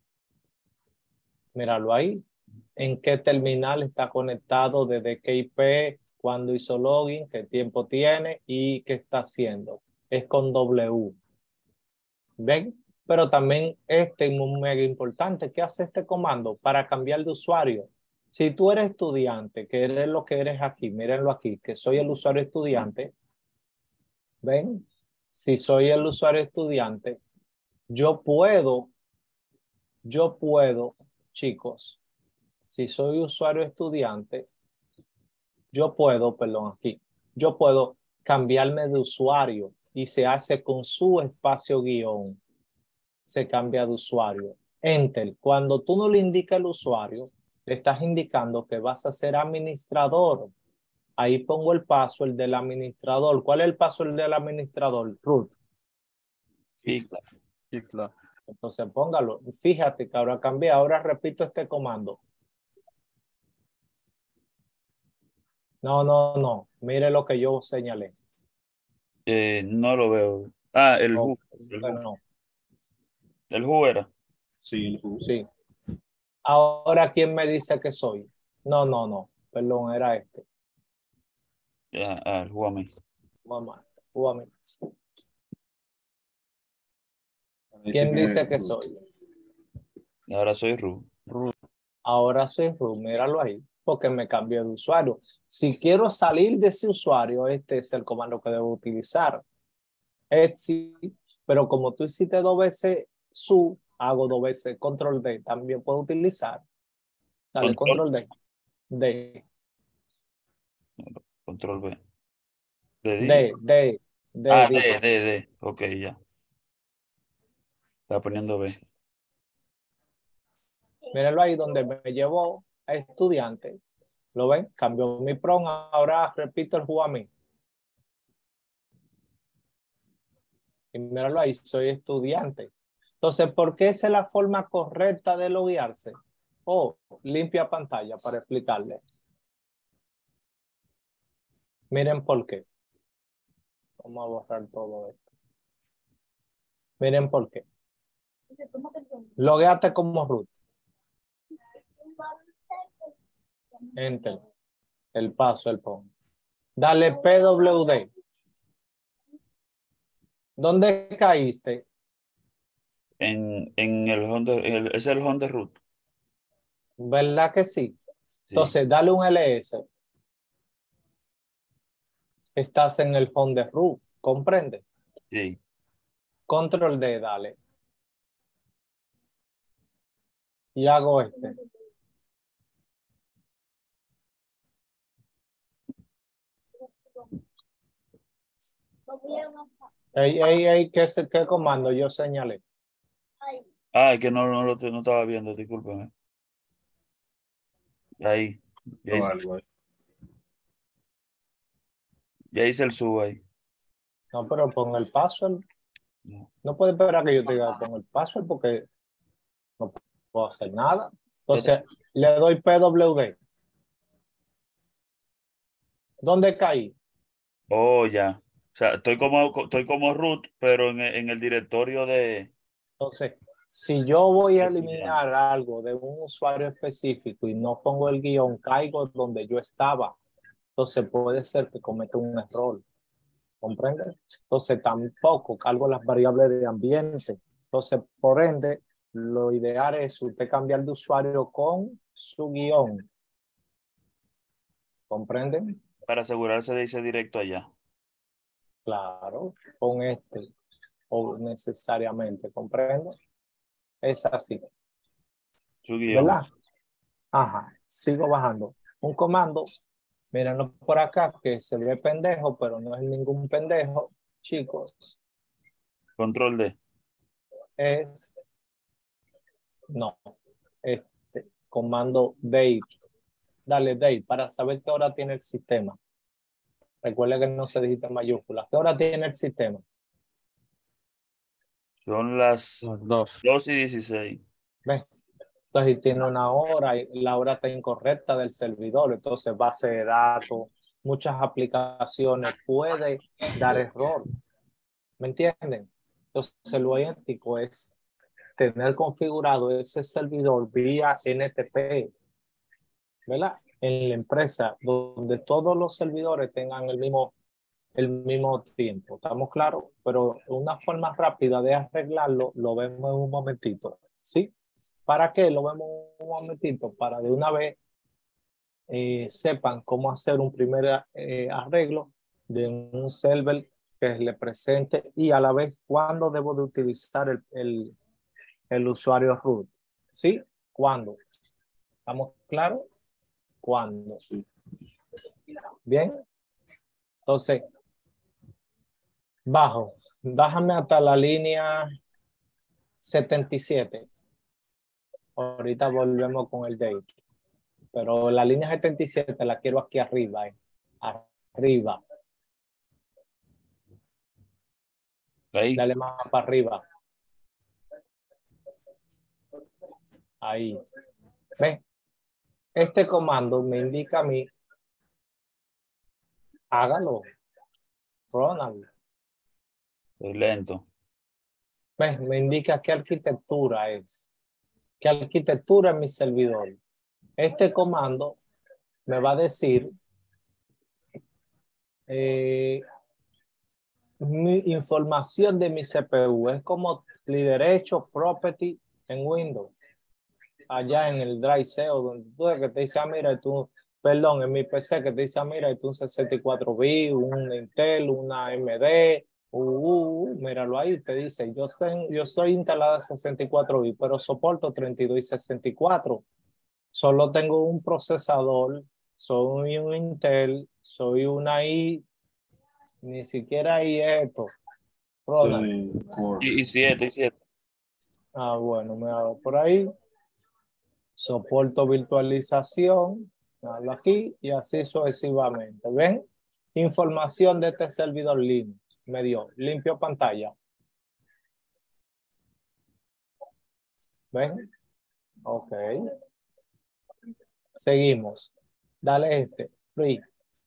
Míralo ahí. En qué terminal está conectado, desde qué I P, cuándo hizo login, qué tiempo tiene y qué está haciendo. Es con W. ¿Ven? Pero también este es muy mega importante. ¿Qué hace este comando? Para cambiar de usuario. Si tú eres estudiante, que eres lo que eres aquí, mírenlo aquí, que soy el usuario estudiante. ¿Ven? Si soy el usuario estudiante, yo puedo, yo puedo, chicos, si soy usuario estudiante, yo puedo, perdón, aquí, yo puedo cambiarme de usuario y se hace con su espacio guión. Se cambia de usuario. Enter. Cuando tú no le indicas al usuario, le estás indicando que vas a ser administrador. Ahí pongo el password del administrador. ¿Cuál es el password del administrador? Root. Sí, claro. Sí, claro. Entonces póngalo. Fíjate que ahora cambié. Ahora repito este comando. No, no, no. Mire lo que yo señalé. Eh, no lo veo. Ah, el Oh, who. El who. no. El who era. Sí, el jugo. Sí. Ahora, ¿quién me dice que soy? No, no, no. Perdón, era este. Ya, ah, el who a mí. Mamá. O a mí. Dice ¿Quién que dice es que root. soy? Y ahora soy Ru. Ahora soy root, míralo ahí, porque me cambié de usuario. Si quiero salir de ese usuario, este es el comando que debo utilizar. Exit, pero como tú hiciste dos veces su, hago dos veces control D, también puedo utilizar. Dale, Control. control D. D, Control B. ¿De D, D, D, Ah, dije. D, D, D. Ok, ya. Está poniendo B. Mírenlo ahí donde me llevó a estudiante. ¿Lo ven? Cambió mi prom, ahora repito el juego a mí. Y míralo ahí, soy estudiante. Entonces, ¿por qué esa es la forma correcta de loguearse? Oh, limpia pantalla para explicarle. Miren por qué. Vamos a borrar todo esto. Miren por qué. Logueate como root. Enter. El paso, el pon. Dale P W D. ¿Dónde caíste? En, en el home de, el- es el home de root. ¿Verdad que sí? Sí. Entonces, dale un L S. Estás en el home de root. ¿Comprende? Sí. Control D, dale. Y hago este. Ey, ey, ey, ¿qué, se- qué comando yo señalé? Ah, es que no, no lo te- no estaba viendo, discúlpeme. Ahí. Ya O hice, algo ahí. ya hice el sub ahí. No, pero pon el password. No. No puede esperar que yo te diga pon el password porque no puedo hacer nada. Entonces, le doy P W D. ¿Dónde caí? Oh, ya. O sea, estoy como, estoy como root, pero en, el- en el directorio de... Entonces, si yo voy a de eliminar algo de un usuario específico y no pongo el guión, caigo donde yo estaba. Entonces, puede ser que cometa un error. ¿Comprende? Entonces, tampoco cargo las variables de ambiente. Entonces, por ende, lo ideal es usted cambiar de usuario con su guión. ¿Comprenden? Para asegurarse de irse directo allá. Claro, con este o necesariamente, ¿comprendo? Es así, Su guión. ¿verdad? Ajá, sigo bajando. Un comando, mírenlo por acá, que se ve pendejo, pero no es ningún pendejo, chicos. Control D. Es, no, este, comando date. Dale date para saber qué hora tiene el sistema. Recuerda que no se digita en mayúsculas. ¿Qué hora tiene el sistema? Son las Las dos. dos y dieciséis. ¿Ves? Entonces, si tiene una hora y la hora está incorrecta del servidor, entonces base de datos, muchas aplicaciones puede dar error. ¿Me entienden? Entonces, lo ético es tener configurado ese servidor vía N T P, ¿verdad? En la empresa, donde todos los servidores tengan el mismo, el mismo tiempo. ¿Estamos claros? Pero una forma rápida de arreglarlo lo vemos en un momentito, ¿sí? ¿Para qué? Lo vemos un momentito, para de una vez eh, sepan cómo hacer un primer eh, arreglo de un server que le presente y a la vez cuándo debo de utilizar el, el, el usuario root. ¿Sí? ¿Cuándo? ¿Estamos claros? ¿Cuándo? Bien. Entonces, bajo. Bájame hasta la línea setenta y siete. Ahorita volvemos con el date. Pero la línea setenta y siete la quiero aquí arriba. Eh. Arriba. Ahí. Dale más para arriba. Ahí. ¿Ves? Este comando me indica a mí. Hágalo. Ronald. Estoy lento. ¿Ves? Me indica qué arquitectura es. ¿Qué arquitectura es mi servidor? Este comando me va a decir eh, mi información de mi C P U. Es como derecho, property en Windows. Allá en el Drive C O, donde tú que te dice, ah, mira, tú, perdón, en mi P C que te dice, ah, mira, tú un sesenta y cuatro bit, un Intel, una A M D, Uh, míralo ahí, te dice, yo, ten, yo soy instalada sesenta y cuatro bits, pero soporto treinta y dos y sesenta y cuatro. Solo tengo un procesador, soy un Intel, soy una i, ni siquiera i esto. Ronald. Sí, core. Y, y siete, y siete. Ah, bueno, me hago por ahí. Soporto virtualización, hablo aquí y así sucesivamente. ¿Ven? Información de este servidor Linux. Me dio limpio pantalla. ¿Ven? Ok. Seguimos. Dale este. Free.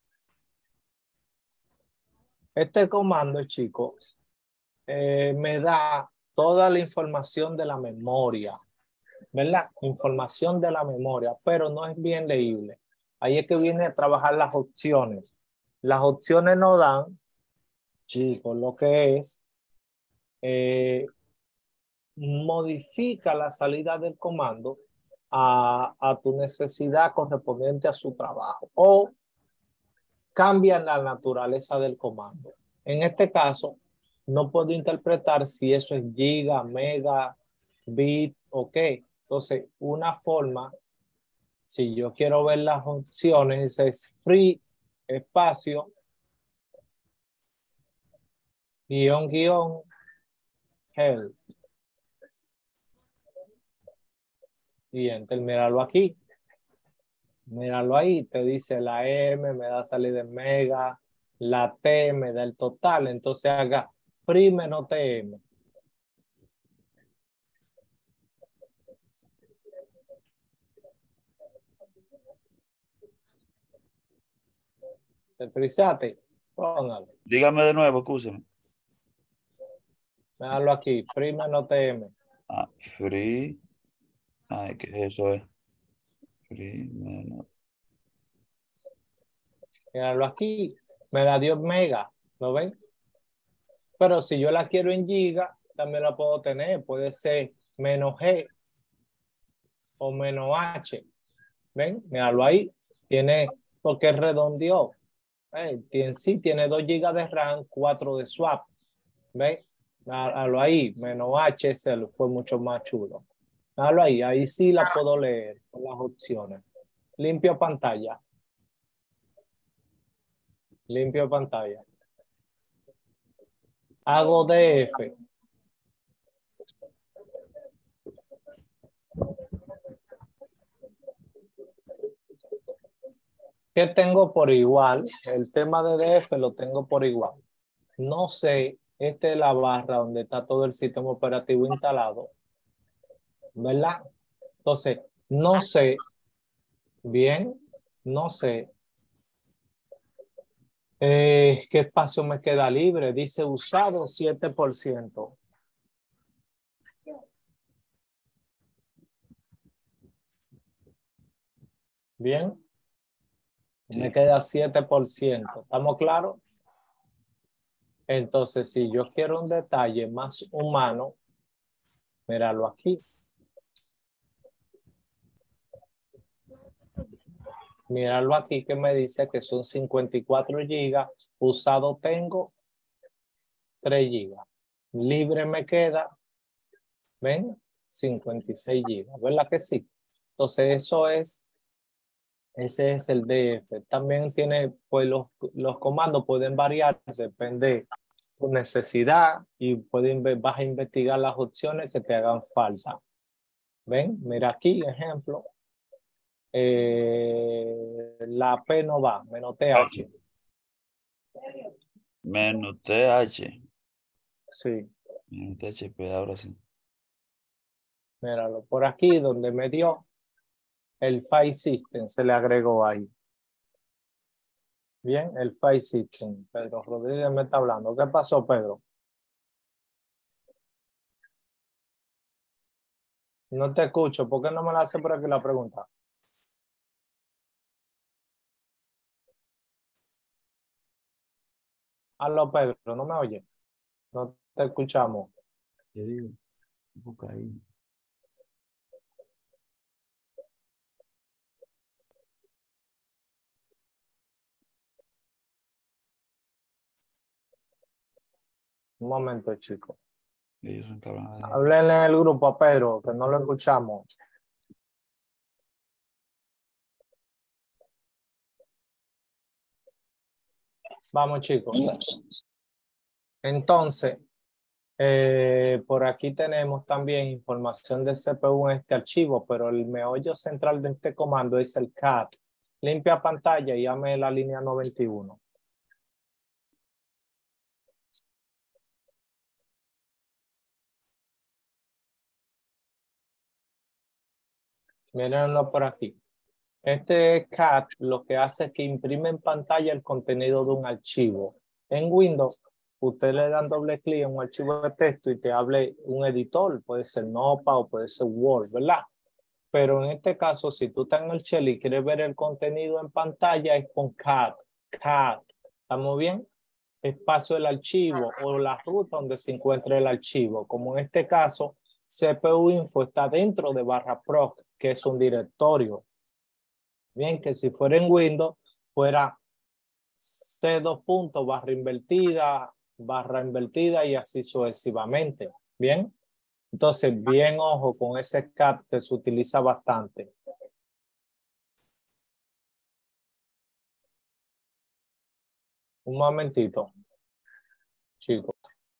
Este comando, chicos, eh, me da toda la información de la memoria. ¿Verdad? Información de la memoria, pero no es bien leíble. Ahí es que viene a trabajar las opciones. Las opciones nos dan, chicos, lo que es, eh, modifica la salida del comando a, a tu necesidad correspondiente a su trabajo o cambian la naturaleza del comando. En este caso, no puedo interpretar si eso es giga, mega, bit o qué. Entonces, una forma, si yo quiero ver las opciones, es free, espacio, guión, guión, help. Y enter, míralo aquí. Míralo ahí, te dice la M, me da salida en mega, la T me da el total. Entonces haga free menos T M. ¿Te frisaste? Póngalo. Dígame de nuevo, escúcheme. Míralo aquí, free menos T M. Ah, free. Ay, ¿qué eso es? Free menos. Míralo aquí, me la dio en mega, ¿lo ven? Pero si yo la quiero en giga, también la puedo tener. Puede ser menos G o menos H. ¿Ven? Míralo ahí. Tiene, porque redondeó. ¿Ven? Tiene, sí, tiene dos gigas de RAM, cuatro de swap. ¿Ven? Míralo ahí. Menos H se fue mucho más chulo. Míralo ahí. Ahí sí la puedo leer con las opciones. Limpio pantalla. Limpio pantalla. Hago D F. ¿Qué tengo por igual? El tema de D F lo tengo por igual. No sé, esta es la barra donde está todo el sistema operativo instalado, ¿verdad? Entonces, no sé, bien, no sé eh, qué espacio me queda libre. Dice usado siete por ciento. Bien. Me Sí. queda siete por ciento. ¿Estamos claros? Entonces, si yo quiero un detalle más humano, míralo aquí. Míralo aquí que me dice que son cincuenta y cuatro gigas. Usado tengo tres gigas. Libre me queda, ¿ven? cincuenta y seis gigas. ¿Verdad que sí? Entonces, eso es, ese es el D F. También tiene, pues los, los comandos pueden variar, depende de tu necesidad y pueden, vas a investigar las opciones que te hagan falta. ¿Ven? Mira aquí, ejemplo. Eh, la P no va, menos T H. Menos T H. Sí, Menos T H P, ahora sí. míralo. Por aquí donde me dio el file system, se le agregó ahí. Bien, el file system. Pedro Rodríguez me está hablando. ¿Qué pasó, Pedro? No te escucho. ¿Por qué no me la hace por aquí la pregunta? Aló, Pedro, ¿no me oye? No te escuchamos. ¿Qué digo? Busca ahí. Un momento, chicos. Ellos entraron ahí. Háblenle en el grupo a Pedro, que no lo escuchamos. Vamos, chicos. Entonces, eh, por aquí tenemos también información del C P U en este archivo, pero el meollo central de este comando es el cat. Limpia pantalla y llame la línea noventa y uno. Mírenlo por aquí. Este cat lo que hace es que imprime en pantalla el contenido de un archivo. En Windows, usted le dan doble clic en un archivo de texto y te hable un editor, puede ser Notepad o puede ser Word, ¿verdad? Pero en este caso, si tú estás en el shell y quieres ver el contenido en pantalla, es con cat, cat. ¿Estamos bien? Espacio del archivo o la ruta donde se encuentra el archivo. Como en este caso, C P U info está dentro de barra proc, que es un directorio. Bien, que si fuera en Windows, fuera C dos puntos, barra invertida, barra invertida y así sucesivamente. Bien. Entonces, bien ojo con ese cat que se utiliza bastante. Un momentito, chicos.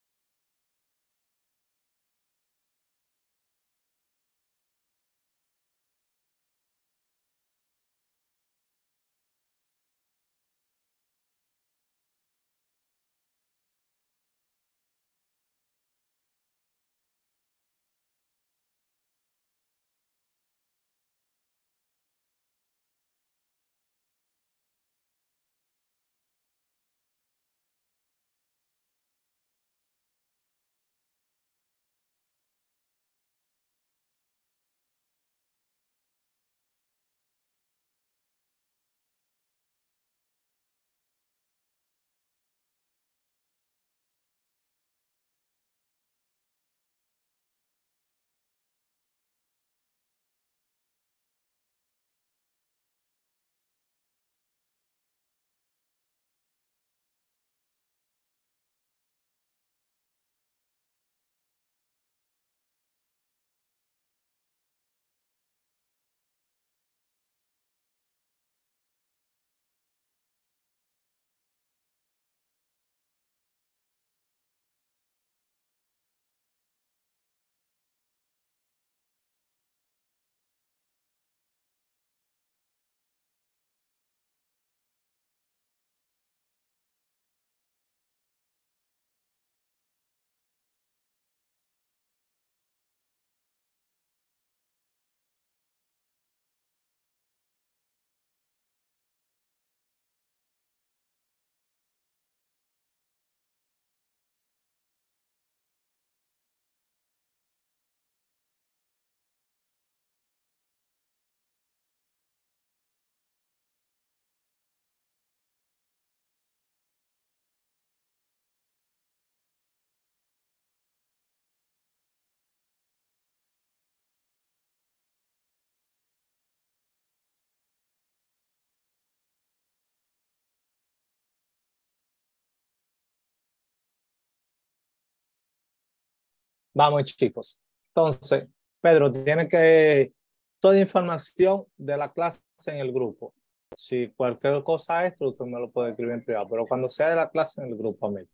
Vamos, chicos. Entonces, Pedro, tiene que toda información de la clase en el grupo. Si cualquier cosa extra, usted me lo puede escribir en privado, pero cuando sea de la clase en el grupo, amigo.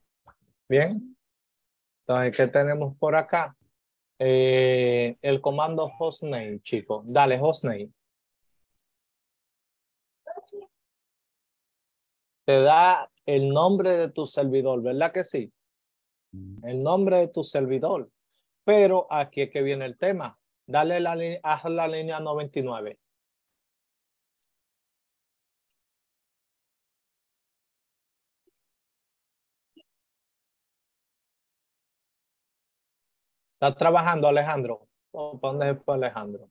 Bien. Entonces, ¿qué tenemos por acá? Eh, el comando hostname, chicos. Dale, hostname. Te da el nombre de tu servidor, ¿verdad que sí? El nombre de tu servidor. Pero aquí es que viene el tema. Dale la, haz la línea noventa y nueve. ¿Estás trabajando, Alejandro? ¿O para dónde fue Alejandro?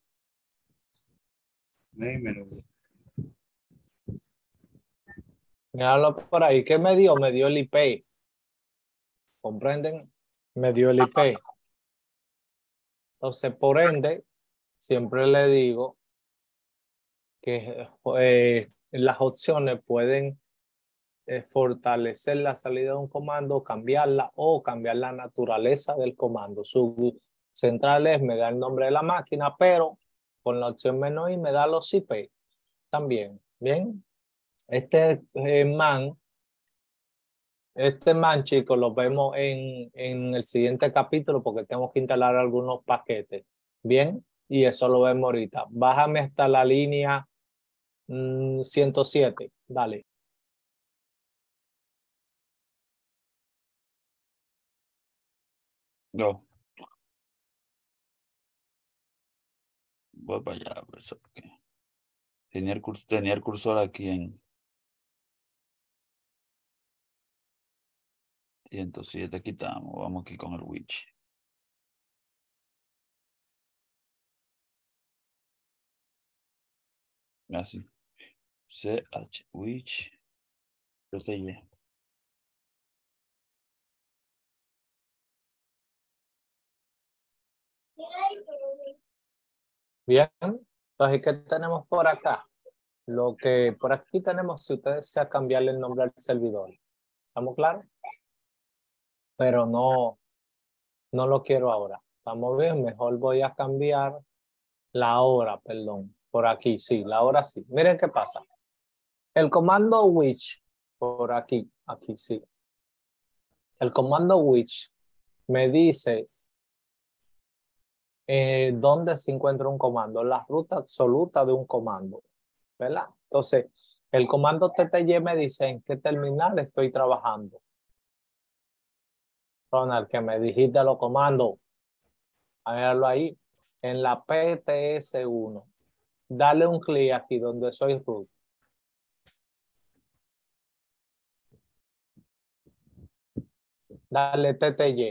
Míralo por ahí. ¿Qué me dio? Me dio el I P. ¿Comprenden? Me dio el I P. Entonces, por ende, siempre le digo que eh, las opciones pueden eh, fortalecer la salida de un comando, cambiarla o cambiar la naturaleza del comando. Su central es me da el nombre de la máquina, pero con la opción menú y me da los I P también. Bien, este eh, man, este man, chicos, lo vemos en, en el siguiente capítulo porque tenemos que instalar algunos paquetes. Bien, y eso lo vemos ahorita. Bájame hasta la línea mmm, ciento siete. Dale. Go. Voy para allá. Pues, okay. Tenía el cursor, tenía el cursor aquí en ciento siete. Aquí estamos. Vamos aquí con el Witch. Así. C H Witch. Protege. Bien, entonces, ¿qué tenemos por acá? Lo que por aquí tenemos, si usted desea cambiarle el nombre al servidor. ¿Estamos claros? Pero no, no lo quiero ahora. ¿Estamos bien? Mejor voy a cambiar la hora, perdón. Por aquí, sí, la hora sí. Miren qué pasa. El comando which, por aquí, aquí sí. El comando which me dice eh, dónde se encuentra un comando, la ruta absoluta de un comando, ¿verdad? Entonces, el comando T T Y me dice en qué terminal estoy trabajando. Ronald, que me dijiste los comandos. A verlo ahí. En la P T S uno. Dale un clic aquí donde soy root. Dale T T Y.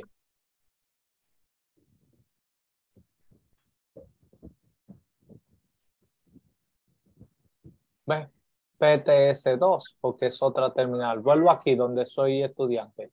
¿Ves? P T S dos, porque es otra terminal. Vuelvo aquí donde soy estudiante.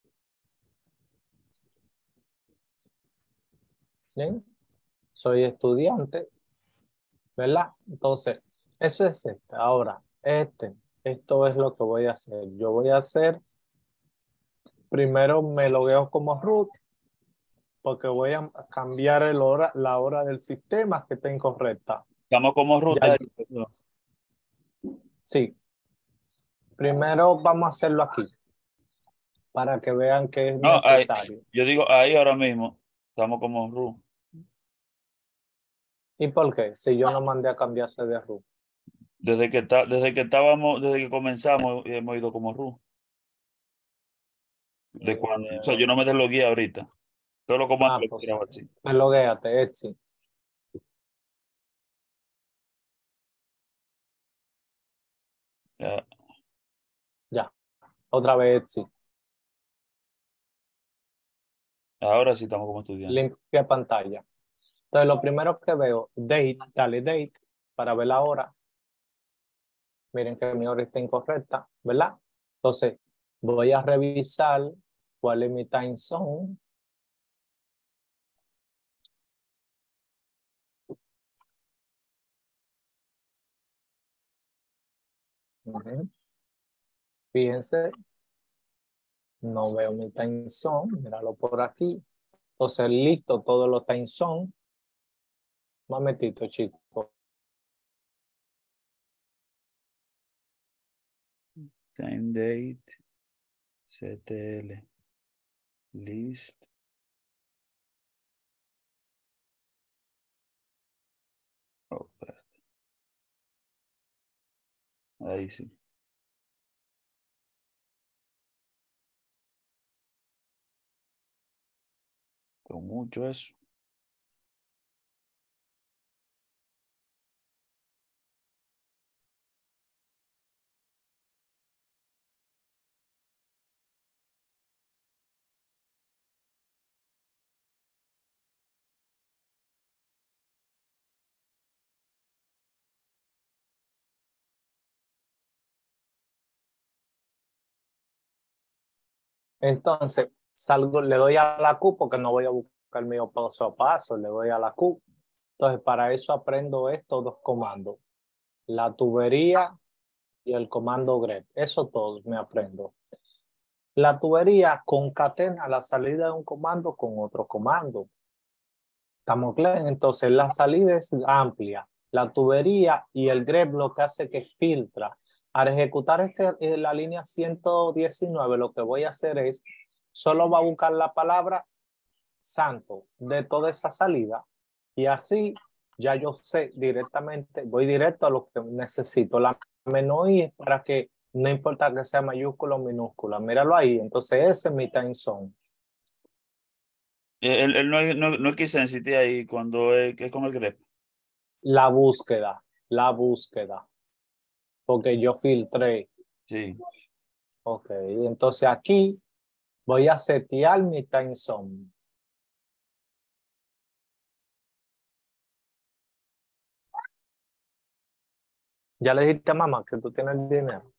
¿Bien? Soy estudiante, ¿verdad? Entonces, eso es este. Ahora, este, esto es lo que voy a hacer. Yo voy a hacer, primero me logueo como root, porque voy a cambiar el hora, la hora del sistema que está incorrecta. Estamos como ruta. Ya, sí. Primero vamos a hacerlo aquí, para que vean que es No, ahí, necesario. yo digo ahí ahora mismo. Estamos como root. ¿Y por qué? Si yo no mandé a cambiarse de root. Desde que, está, desde que estábamos, desde que comenzamos, hemos ido como root. De cuando, o sea, yo no me deslogué ahorita. Todo lo comandos Ah, lo pues, tiraba así. pues loguéate, Etsy. Ya. Ya, otra vez Etsy. Ahora sí estamos como estudiantes. Limpia pantalla. Entonces, lo primero que veo, date, dale date, para ver la hora. Miren que mi hora está incorrecta, ¿verdad? Entonces, voy a revisar cuál es mi time zone. Uh-huh. Fíjense, no veo mi time zone, míralo por aquí. Entonces, listo, todos los time zone. Un momentito, chicos. Time date. C T L. List. Oh, ahí sí. Con mucho eso. Entonces, salgo, le doy a la Q porque no voy a buscar mío paso a paso, le doy a la Q. Entonces, para eso aprendo estos dos comandos. La tubería y el comando grep. Eso todo me aprendo. La tubería concatena la salida de un comando con otro comando. ¿Estamos claros? Entonces la salida es amplia. La tubería y el grep lo que hace que filtra. Al ejecutar este, eh, la línea ciento diecinueve, lo que voy a hacer es, solo va a buscar la palabra santo de toda esa salida y así ya yo sé directamente, voy directo a lo que necesito. La menor i es para que no importa que sea mayúscula o minúscula, míralo ahí. Entonces ese es mi time zone. Él, él no, no, no es sensitive ahí cuando es, es con el grep. La búsqueda, la búsqueda, porque yo filtré. Sí. Ok, entonces aquí voy a setear mi time zone. Ya le dijiste a mamá que tú tienes el dinero.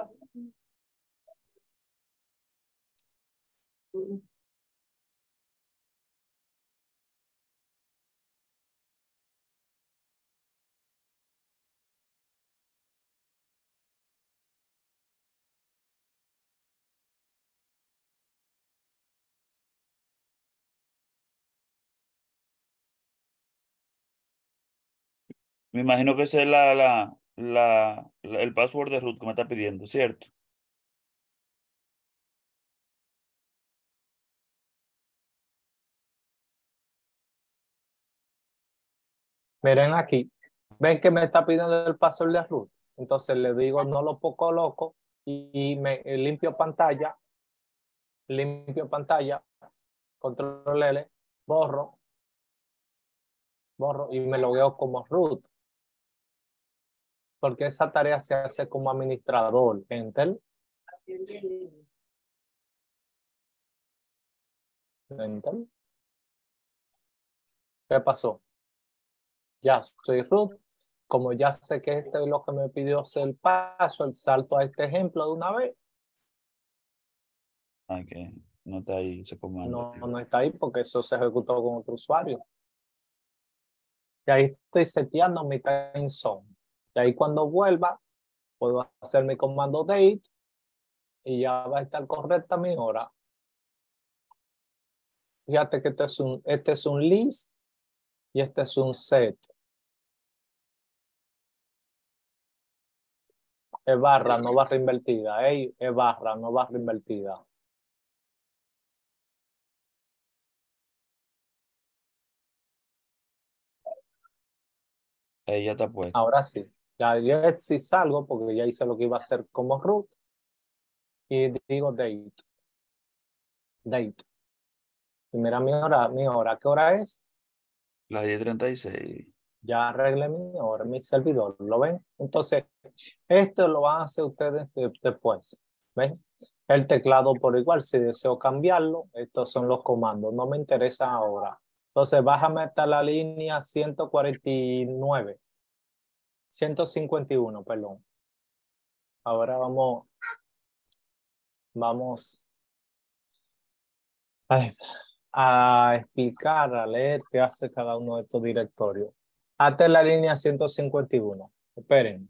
Me imagino que ese es la, la, la, la- el password de root que me está pidiendo, ¿cierto? Miren aquí, ven que me está pidiendo el password de root. Entonces le digo no lo poco loco y, y me eh, limpio pantalla, limpio pantalla, control L, borro, borro y me logueo como root. Porque esa tarea se hace como administrador. Enter. Enter. ¿Qué pasó? Ya soy root. Como ya sé que este es lo que me pidió hacer el paso, el salto a este ejemplo de una vez. Ah, que no está ahí ese comando. No, no está ahí porque eso se ejecutó con otro usuario. Y ahí estoy seteando mi time zone. Y ahí cuando vuelva, puedo hacer mi comando date y ya va a estar correcta mi hora. Fíjate que este es un, este es un list y este es un set. Es barra, no barra invertida. Ey, es barra, no barra invertida. Ahí ya está puesto. Ahora sí. Ya yo sí salgo porque ya hice lo que iba a hacer como root. Y digo date. Date. Y mira mi hora, mi hora. ¿Qué hora es? Las diez treinta y seis. Ya arreglé mi hora, mi servidor. ¿Lo ven? Entonces, esto lo van a hacer ustedes de- después. ¿Ven? El teclado por igual, si deseo cambiarlo, estos son los comandos. No me interesa ahora. Entonces, bájame hasta la línea ciento cuarenta y nueve. ciento cincuenta y uno, perdón. Ahora vamos, vamos a, a explicar, a leer qué hace cada uno de estos directorios. Hasta la línea ciento cincuenta y uno. Esperen.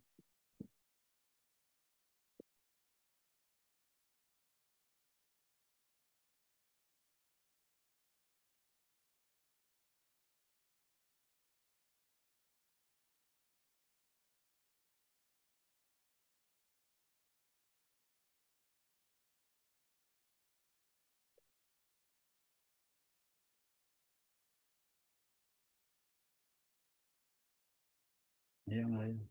Bien, ahí.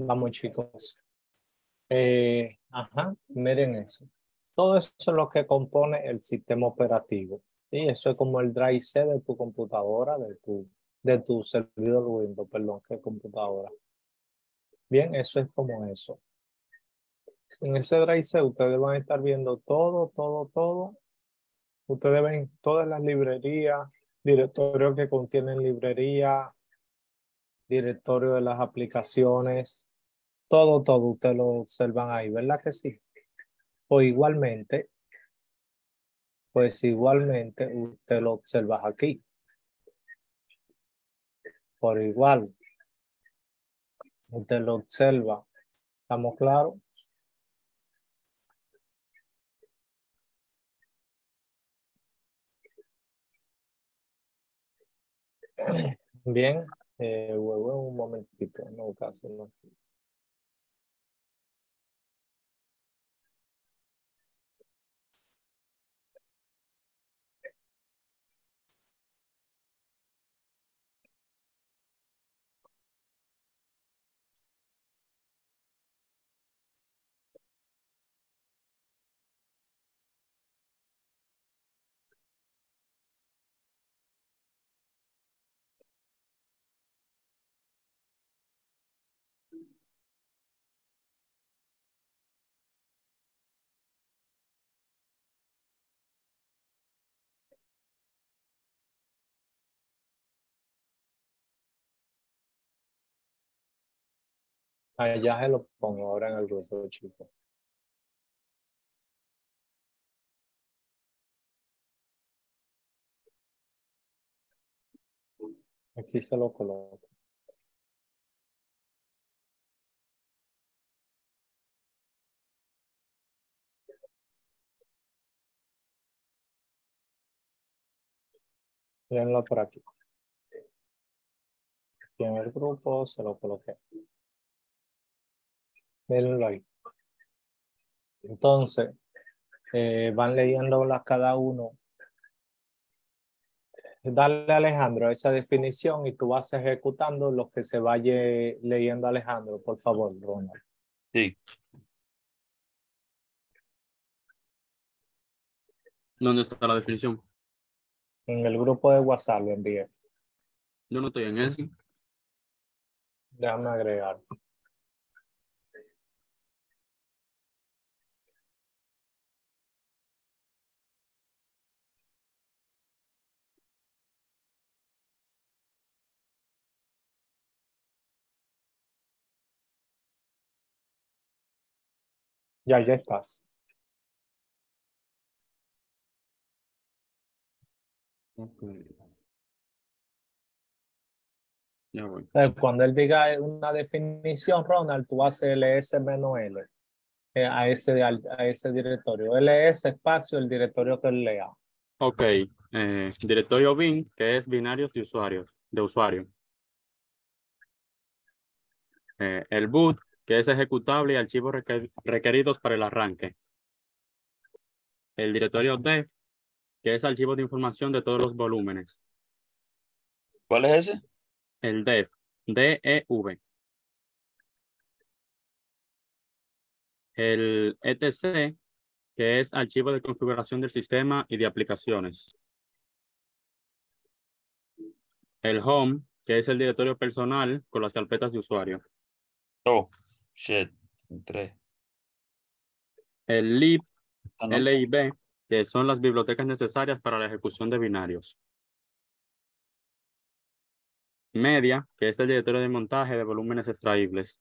Vamos, chicos. Eh, ajá, miren eso. Todo eso es lo que compone el sistema operativo. Y eso es como el drive C de tu computadora, de tu, de tu servidor Windows, perdón, que computadora. Bien, eso es como eso. En ese drive C ustedes van a estar viendo todo, todo, todo. Ustedes ven todas las librerías, directorios que contienen librería, directorio de las aplicaciones, todo, todo, ustedes lo observan ahí, ¿verdad que sí? O igualmente, pues igualmente usted lo observa aquí. Por igual, usted lo observa. ¿Estamos claros? Bien, eh, huevo, un momentito, no casi no. Allá se lo pongo ahora en el grupo, chicos. Aquí se lo coloco. Mírenlo por aquí. Aquí en el grupo se lo coloqué. Mírenlo ahí. Entonces, eh, van leyéndolas cada uno. Dale, Alejandro, esa definición y tú vas ejecutando lo que se vaya leyendo Alejandro, por favor, Ronald. Sí. ¿Dónde está la definición? En el grupo de WhatsApp lo envié. Yo no estoy en eso. Déjame agregar. Ya, ya estás. Ya voy. Entonces, cuando él diga una definición, Ronald, tú haces ls menos l eh, a, ese, a ese directorio. ls espacio el directorio que él lea. Ok. Eh, directorio bin, que es binarios de usuarios, de usuario. Eh, el boot, que es ejecutable y archivos requer- requeridos para el arranque. El directorio D, que es archivo de información de todos los volúmenes. ¿Cuál es ese? El dev, D E V. El etc, que es archivo de configuración del sistema y de aplicaciones. El home, que es el directorio personal con las carpetas de usuario. Oh, shit. Entré. El lib, Ah, no. lib, que son las bibliotecas necesarias para la ejecución de binarios. Media, que es el directorio de montaje de volúmenes extraíbles.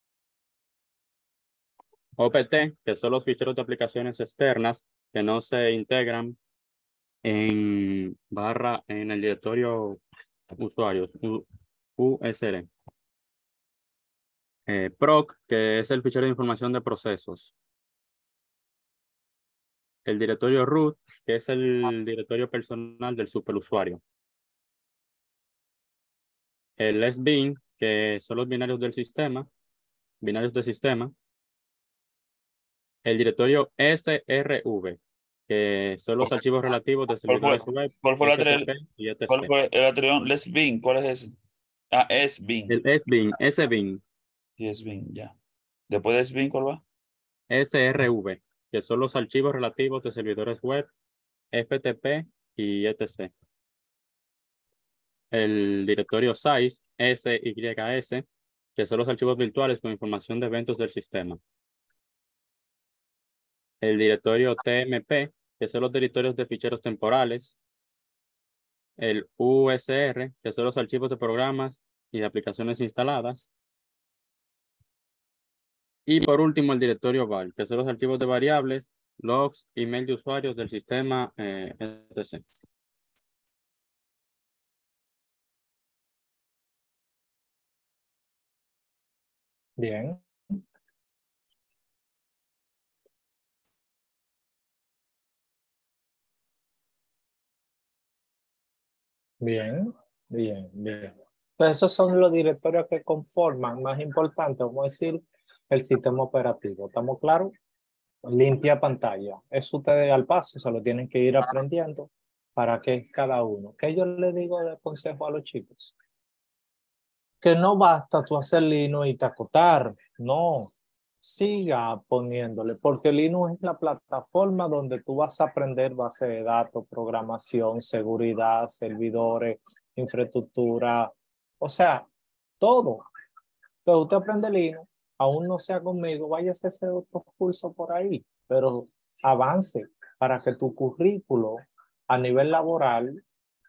O P T, que son los ficheros de aplicaciones externas que no se integran en barra en el directorio usuarios, U- USR. Eh, proc, que es el fichero de información de procesos. El directorio root, que es el directorio personal del superusuario. El S B I N, que son los binarios del sistema, binarios del sistema. El directorio S R V, que son los archivos relativos de ¿Cuál fue, servidores web, cuál fue la F T anterior? P y ¿Cuál et cetera. fue el anterior? Les Bin, ¿cuál es ese? Ah, es Bin. El S B I N, S B I N. Y es Sbin, ya. Después de Sbin, ¿cuál va? S R V, que son los archivos relativos de servidores web, F T P y etcétera. El directorio size, S Y S, que son los archivos virtuales con información de eventos del sistema. El directorio T M P, que son los directorios de ficheros temporales. El U S R, que son los archivos de programas y de aplicaciones instaladas. Y por último, el directorio val, que son los archivos de variables, logs, email de usuarios del sistema, eh, etcétera. Bien. Bien, bien, bien. Entonces, esos son los directorios que conforman, más importante, vamos a decir, el sistema operativo. ¿Estamos claros? Limpia pantalla. Eso ustedes al paso se lo tienen que ir aprendiendo para que es cada uno. ¿Qué yo le digo de consejo a los chicos? Que no basta tú hacer Linux y tacotar. No, siga poniéndole, porque Linux es la plataforma donde tú vas a aprender base de datos, programación, seguridad, servidores, infraestructura, o sea, todo. Entonces usted aprende Linux, aún no sea conmigo, váyase a hacer otros cursos por ahí, pero avance para que tu currículo a nivel laboral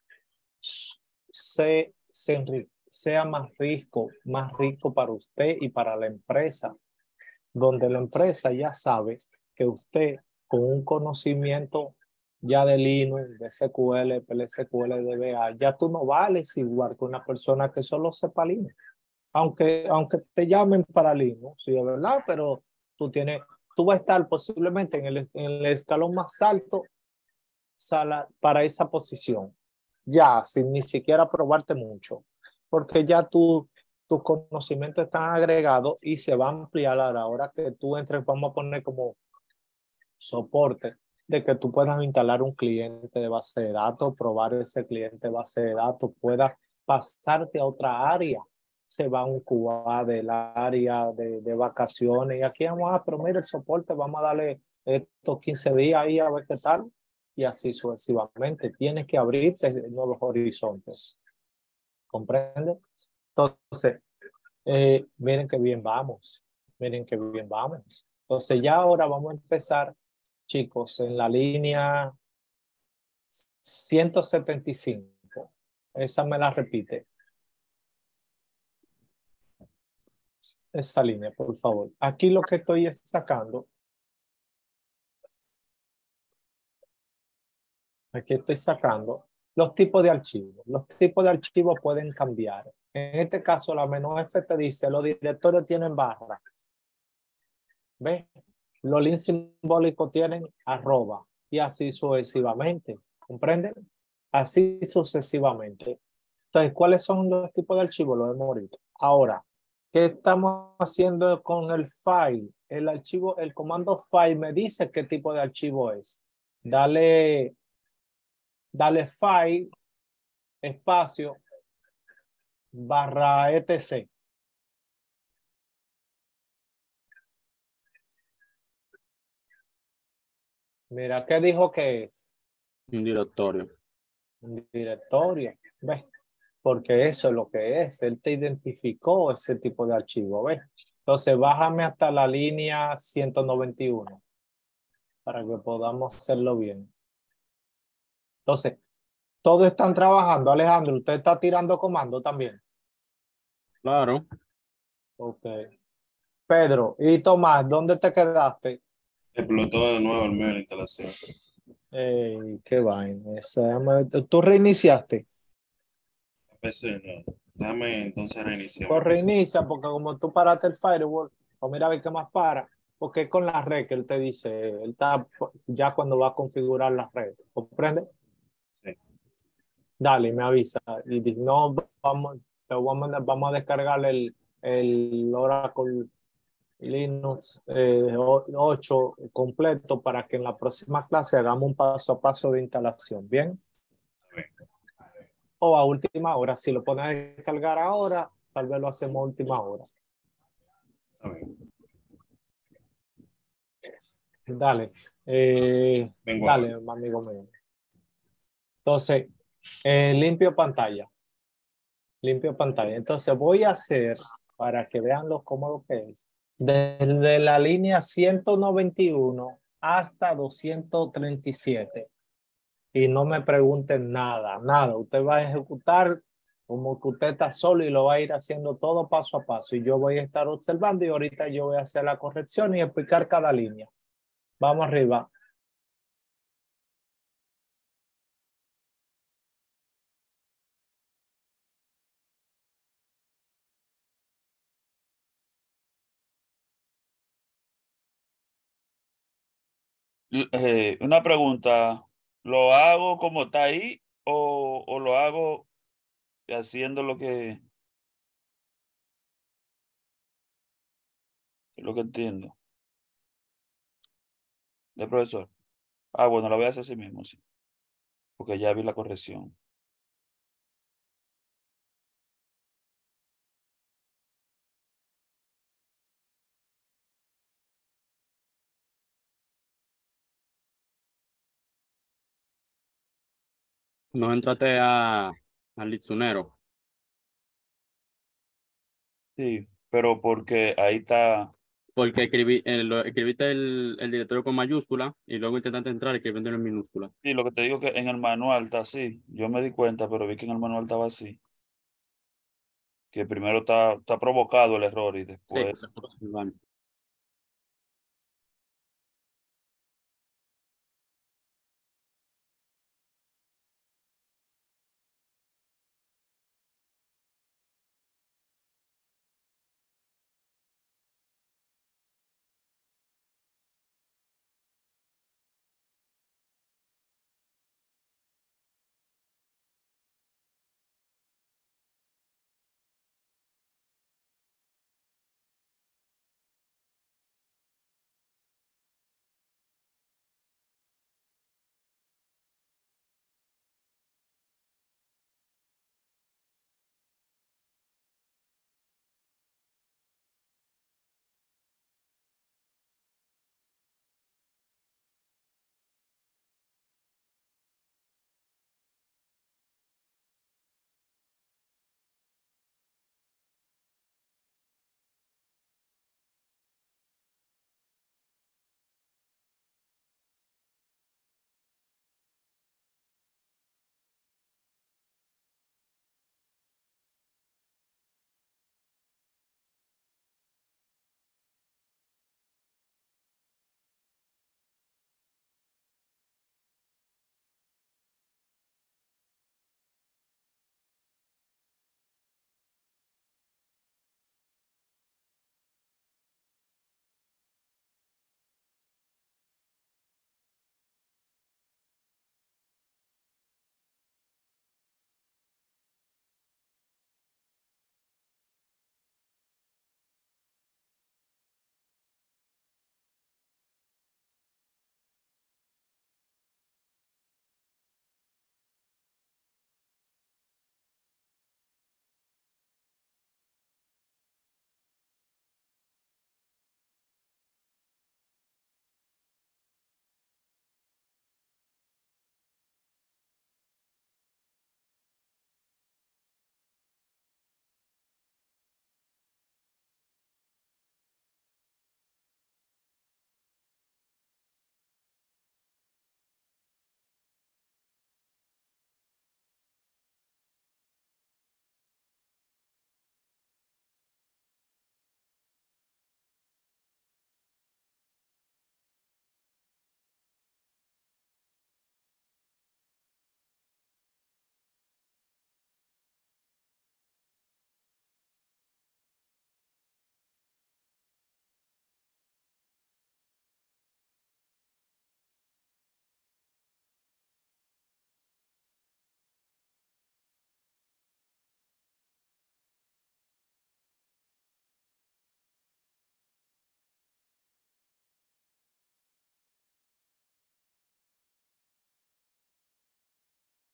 se, se enrique, sea más rico, más rico para usted y para la empresa, donde la empresa ya sabe que usted con un conocimiento ya de Linux, de S Q L, P L S Q L, D B A, ya tú no vales igual que una persona que solo sepa Linux. Aunque, aunque te llamen para Linux, sí, de verdad, pero tú tienes, tú vas a estar posiblemente en el, en el escalón más alto sala, para esa posición, ya sin ni siquiera probarte mucho, porque ya tú, tus conocimientos están agregados y se va a ampliar a la hora que tú entres, vamos a poner como soporte, de que tú puedas instalar un cliente de base de datos, probar ese cliente de base de datos, puedas pasarte a otra área. Se va un Q A del área de, de vacaciones y aquí vamos a, pero mira el soporte, vamos a darle estos quince días ahí a ver qué tal y así sucesivamente. Tienes que abrirte nuevos horizontes. ¿Comprende? Entonces, eh, miren qué bien vamos, miren qué bien vamos. Entonces ya ahora vamos a empezar, chicos, en la línea ciento setenta y cinco. Esa me la repite. Esa línea, por favor. Aquí lo que estoy sacando. Aquí estoy sacando los tipos de archivos. Los tipos de archivos pueden cambiar. En este caso, la menú F te dice, los directorios tienen barra. ¿Ves? Los links simbólicos tienen arroba y así sucesivamente. ¿Comprenden? Así sucesivamente. Entonces, ¿cuáles son los tipos de archivos? Lo vemos ahorita. Ahora, ¿qué estamos haciendo con el file? El archivo, el comando file me dice qué tipo de archivo es. Dale, dale file, espacio, barra etc. Mira, ¿qué dijo que es? Un directorio. Un directorio. ¿Ves? Porque eso es lo que es. Él te identificó ese tipo de archivo. ¿Ves? Entonces, bájame hasta la línea ciento noventa y uno para que podamos hacerlo bien. Entonces, todos están trabajando. Alejandro, ¿usted está tirando comando también? Claro. Ok. Pedro y Tomás, ¿dónde te quedaste? Explotó de nuevo el mío la instalación. Ey, qué vaina. Esa, ¿tú reiniciaste? La P C no. Déjame entonces reiniciar. Pues reinicia, porque como tú paraste el firewall, o mira a ver qué más para, porque es con la red que él te dice, él está ya cuando va a configurar la red, ¿comprende? Sí. Dale, me avisa. Y dice, no, vamos, te vamos a, mandar, vamos a descargar el, el Oracle Linux eh, ocho completo para que en la próxima clase hagamos un paso a paso de instalación, ¿bien? O a última hora, si lo pones a descargar ahora, tal vez lo hacemos a última hora. Está bien. Dale. Eh, Vengo a dale, amigo mío. Entonces, eh, limpio pantalla. Limpio pantalla. Entonces voy a hacer, para que vean lo cómodo que es, desde la línea ciento noventa y uno hasta doscientos treinta y siete. Y no me pregunten nada, nada. Usted va a ejecutar como que usted está solo y lo va a ir haciendo todo paso a paso. Y yo voy a estar observando y ahorita yo voy a hacer la corrección y explicar cada línea. Vamos arriba. L- eh, una pregunta, ¿lo hago como está ahí o, o lo hago haciendo lo que, lo que entiendo? ¿De profesor? Ah, bueno, lo voy a hacer así mismo, sí, porque ya vi la corrección. No entraste a, al Litsunero. Sí, pero porque ahí está, Porque escribí, eh, lo, escribiste el, el directorio con mayúscula y luego intentaste entrar escribiéndolo en minúscula. sí, lo que te digo que en el manual está así. Yo me di cuenta, pero vi que en el manual estaba así. Que primero está, está provocado el error y Sí, después, eso es vale.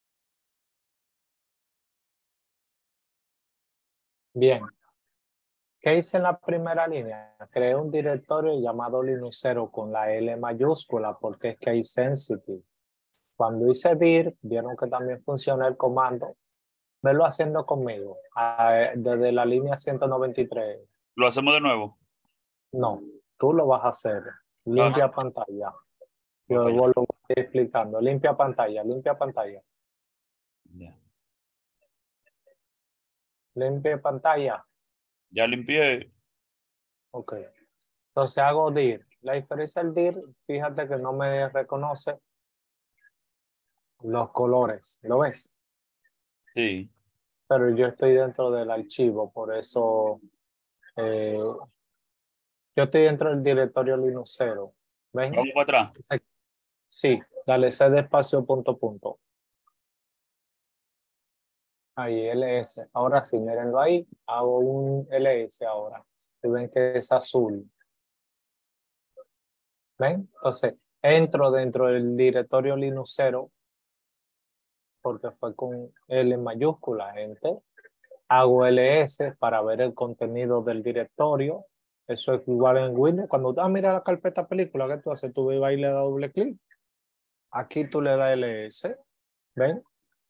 Bien. ¿Qué hice en la primera línea? Creé un directorio llamado Linuxero con la L mayúscula porque es case sensitive. Cuando hice dir, vieron que también funciona el comando. Velo haciendo conmigo, a- desde la línea ciento noventa y tres. ¿Lo hacemos de nuevo? No, tú lo vas a hacer. Limpia pantalla. Yo Voy para lo voy explicando. Limpia pantalla, limpia pantalla. Ya. Limpia pantalla. Ya limpié. Ok. Entonces hago dir. La diferencia del dir, fíjate que no me reconoce los colores. ¿Lo ves? Sí. Pero yo estoy dentro del archivo, por eso eh, yo estoy dentro del directorio Linuxero. ¿Ven? Vamos para atrás. Sí, dale C de espacio punto punto. Ahí, L S. Ahora sí, mírenlo ahí. Hago un L S ahora. Y ven que es azul. ¿Ven? Entonces, entro dentro del directorio Linuxero porque fue con L mayúscula, gente. Hago L S para ver el contenido del directorio. Eso es igual en Windows. Cuando tú ah, mira la carpeta película que tú haces, tú vas y le das doble clic. Aquí tú le das L S. ¿Ven?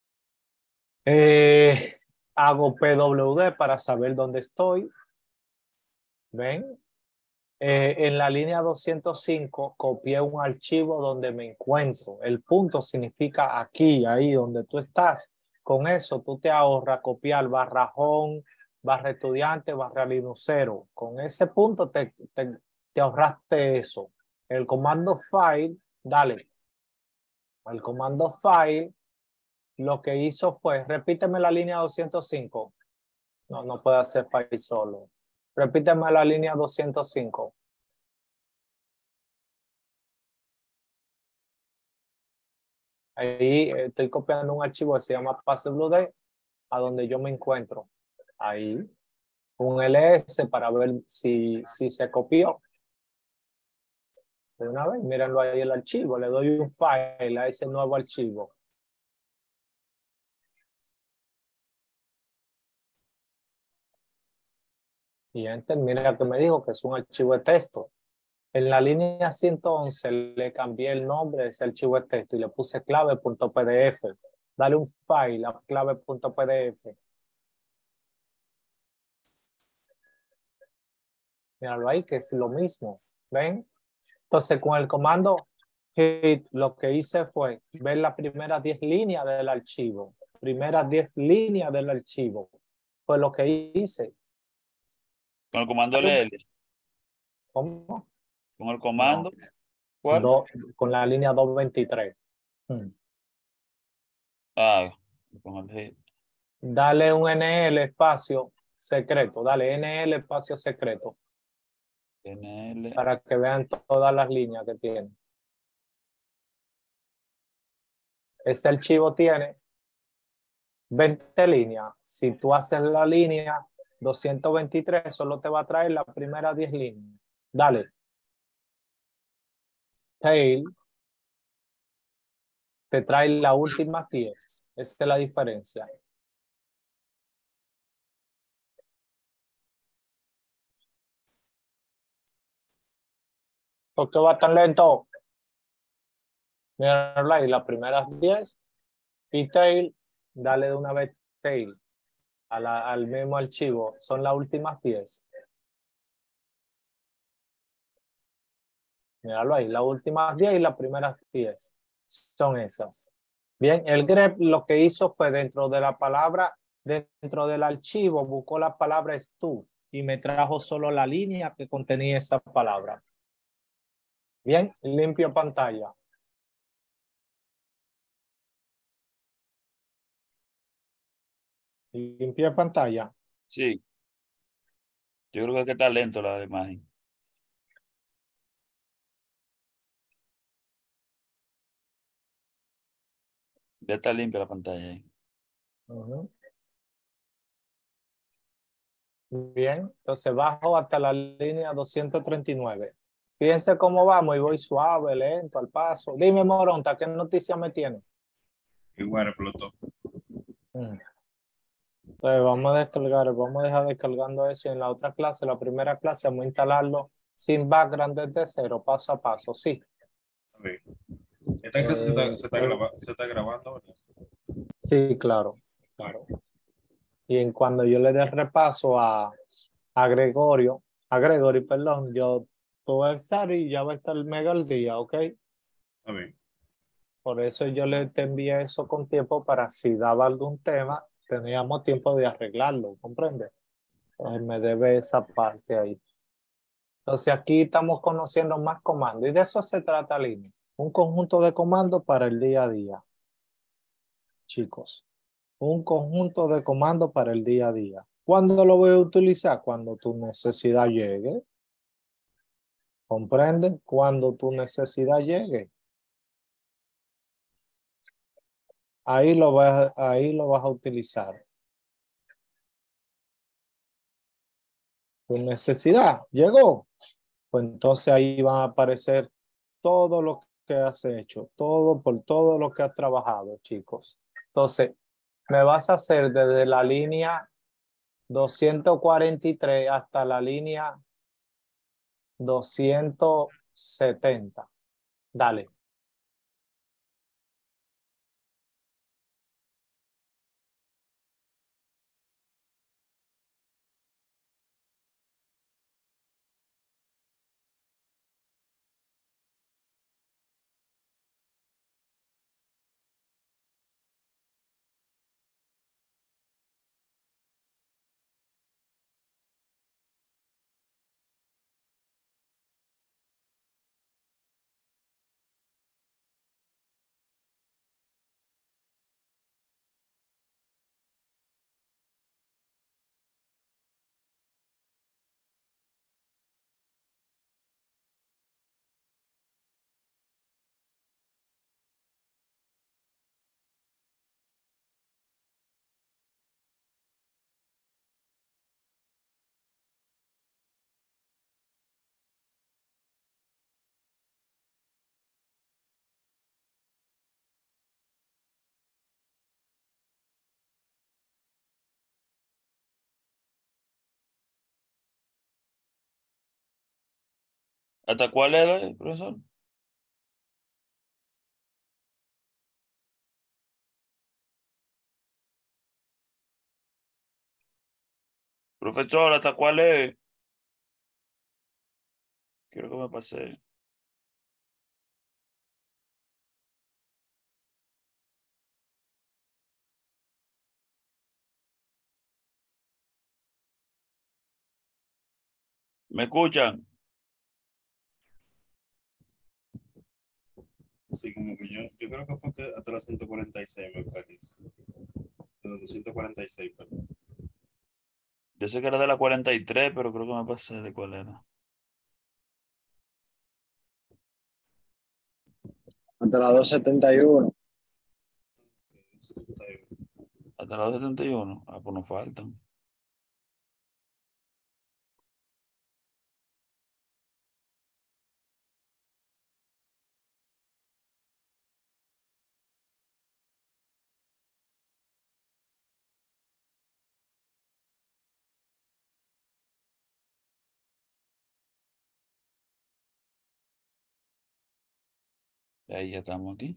Eh, hago P W D para saber dónde estoy. ¿Ven? Eh, en la línea doscientos cinco copié un archivo donde me encuentro. El punto significa aquí, ahí donde tú estás. Con eso tú te ahorras copiar barra home, barra estudiante, barra linuxero. Con ese punto te, te, te ahorraste eso. El comando file, dale. El comando file lo que hizo fue, repíteme la línea doscientos cinco. No, no puede hacer file solo. Repíteme la línea doscientos cinco. Ahí eh, estoy copiando un archivo que se llama PassWD, a donde yo me encuentro. Ahí, un L S para ver si, si se copió. De una vez, mírenlo ahí el archivo. Le doy un file a ese nuevo archivo. Y enter, mira que me dijo que es un archivo de texto. En la línea ciento once le cambié el nombre de ese archivo de texto y le puse clave.pdf. Dale un file a clave.pdf. Míralo ahí que es lo mismo. ¿Ven? Entonces con el comando hit lo que hice fue ver las primeras diez líneas del archivo. Primeras diez líneas del archivo. Fue lo que hice. Con el comando L L. ¿Cómo? Con el comando. No. ¿Cuál? Do, con la línea doscientos veintitrés. Hmm. Ah, con el hit. Dale un N L espacio secreto. Dale N L espacio secreto. N L. Para que vean todas las líneas que tiene. Este archivo tiene veinte líneas. Si tú haces la línea doscientos veintitrés, solo te va a traer las primeras diez líneas. Dale. Tail te trae las últimas diez. Esa es la diferencia. ¿Por qué va tan lento? Míralo ahí, las primeras diez. Y tail, dale de una vez tail a la, al mismo archivo. Son las últimas diez. Míralo ahí, las últimas diez y las primeras diez. Son esas. Bien, el grep lo que hizo fue dentro de la palabra, dentro del archivo, buscó la palabra stu y me trajo solo la línea que contenía esa palabra. Bien, limpio pantalla. Limpia pantalla. Sí. Yo creo que es que está lento la imagen. Ya está limpia la pantalla ahí. Uh-huh. Bien, entonces bajo hasta la línea doscientos treinta y nueve. Fíjense cómo vamos y voy suave, lento, al paso. Dime, Moronta, ¿qué noticia me tiene? Igual explotó. Mm. Entonces vamos a descargar, vamos a dejar descargando eso y en la otra clase, la primera clase, vamos a instalarlo sin background desde cero, paso a paso, sí. A ver, esta clase se está, Eh, se está, graba- se está grabando, ¿verdad? sí, claro, claro. Y en cuando yo le dé repaso a, a Gregorio, a Gregory, perdón, yo tú vas a estar y ya va a estar mega al día, ¿ok? A ver, Por eso yo le te envié eso con tiempo para si daba algún tema, teníamos tiempo de arreglarlo, ¿comprende? Entonces me debe esa parte ahí. Entonces aquí estamos conociendo más comandos y de eso se trata, Línea. Un conjunto de comandos para el día a día, chicos. Un conjunto de comandos para el día a día. ¿Cuándo lo voy a utilizar? Cuando tu necesidad llegue. ¿Comprende? Cuando tu necesidad llegue. Ahí lo vas, ahí lo vas a utilizar. Tu necesidad llegó. Pues entonces ahí van a aparecer todo lo que has hecho, todo por todo lo que has trabajado, chicos. Entonces, me vas a hacer desde la línea doscientos cuarenta y tres hasta la línea doscientos setenta. Dale. ¿Hasta cuál es, profesor? Profesor, ¿hasta cuál es? Quiero que me pase. ¿Me escuchan? sí, como que yo, yo creo que fue que hasta la ciento cuarenta y seis me parece. De doscientos cuarenta y seis, perdón. Yo sé que era de la cuarenta y tres, pero creo que me pasé de cuál era. Hasta las dos setenta y uno. Hasta la setenta y uno. Ah, pues nos faltan. Ahí ya estamos aquí.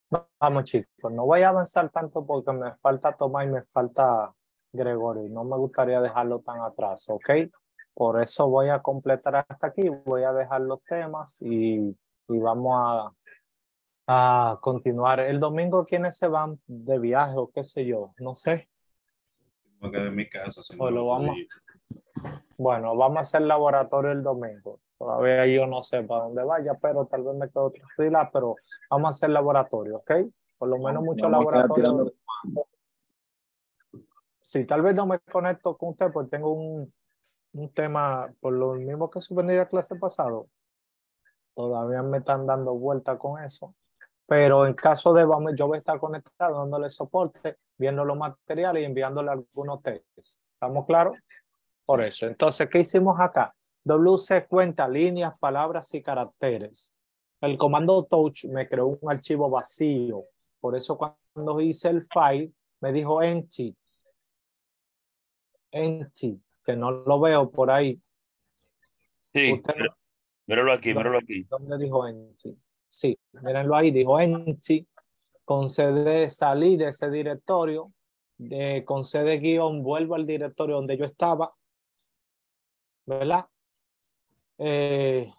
Vamos, chicos, no voy a avanzar tanto porque me falta Tomás y me falta Gregorio. No me gustaría dejarlo tan atrás, ¿ok? Por eso voy a completar hasta aquí. Voy a dejar los temas y, y vamos a, a continuar. El domingo, ¿quiénes se van de viaje o qué sé yo? No sé. Me quedé en mi casa. O lo vamos. Bueno, vamos a hacer laboratorio el domingo. Todavía yo no sé para dónde vaya, pero tal vez me quedo tranquila, pero vamos a hacer laboratorio, ¿ok? Por lo menos mucho Vamos a quedar laboratorio. tirando. Sí, tal vez no me conecto con usted porque tengo un, un tema, por lo mismo que suspendí la clase pasado. Todavía me están dando vuelta con eso. Pero en caso de, vamos, yo voy a estar conectado, dándole soporte, viendo los materiales y enviándole algunos textos. ¿Estamos claros? Por eso. Entonces, ¿qué hicimos acá? W C cuenta líneas, palabras y caracteres. El comando touch me creó un archivo vacío. Por eso cuando hice el file, me dijo empty. Empty, que no lo veo por ahí. Sí, Usted no, míralo aquí, ¿dónde, míralo aquí. ¿dónde dijo empty? Sí, mírenlo ahí, dijo empty. Concede salir de ese directorio. De, concede guión, vuelvo al directorio donde yo estaba. ¿Verdad? Eh,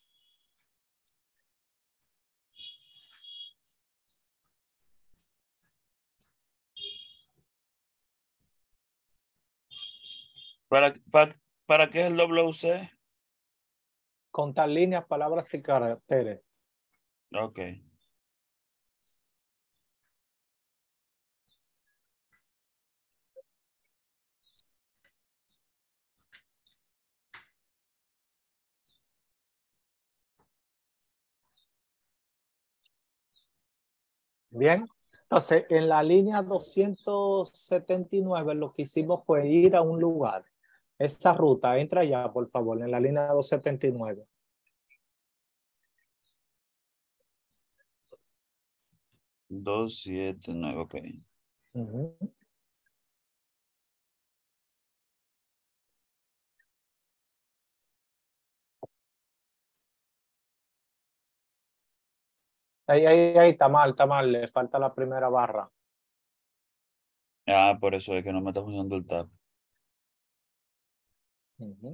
¿Para, para, para qué es el W C? contar líneas, palabras y caracteres. Ok. Bien, entonces en la línea doscientos setenta y nueve lo que hicimos fue ir a un lugar. Esa ruta, entra ya por favor en la línea doscientos setenta y nueve. dos, siete, nueve, ok. Uh-huh. Ahí, ahí, ahí, está mal, está mal, le falta la primera barra. Ah, por eso es que no me está funcionando el tab. Uh-huh.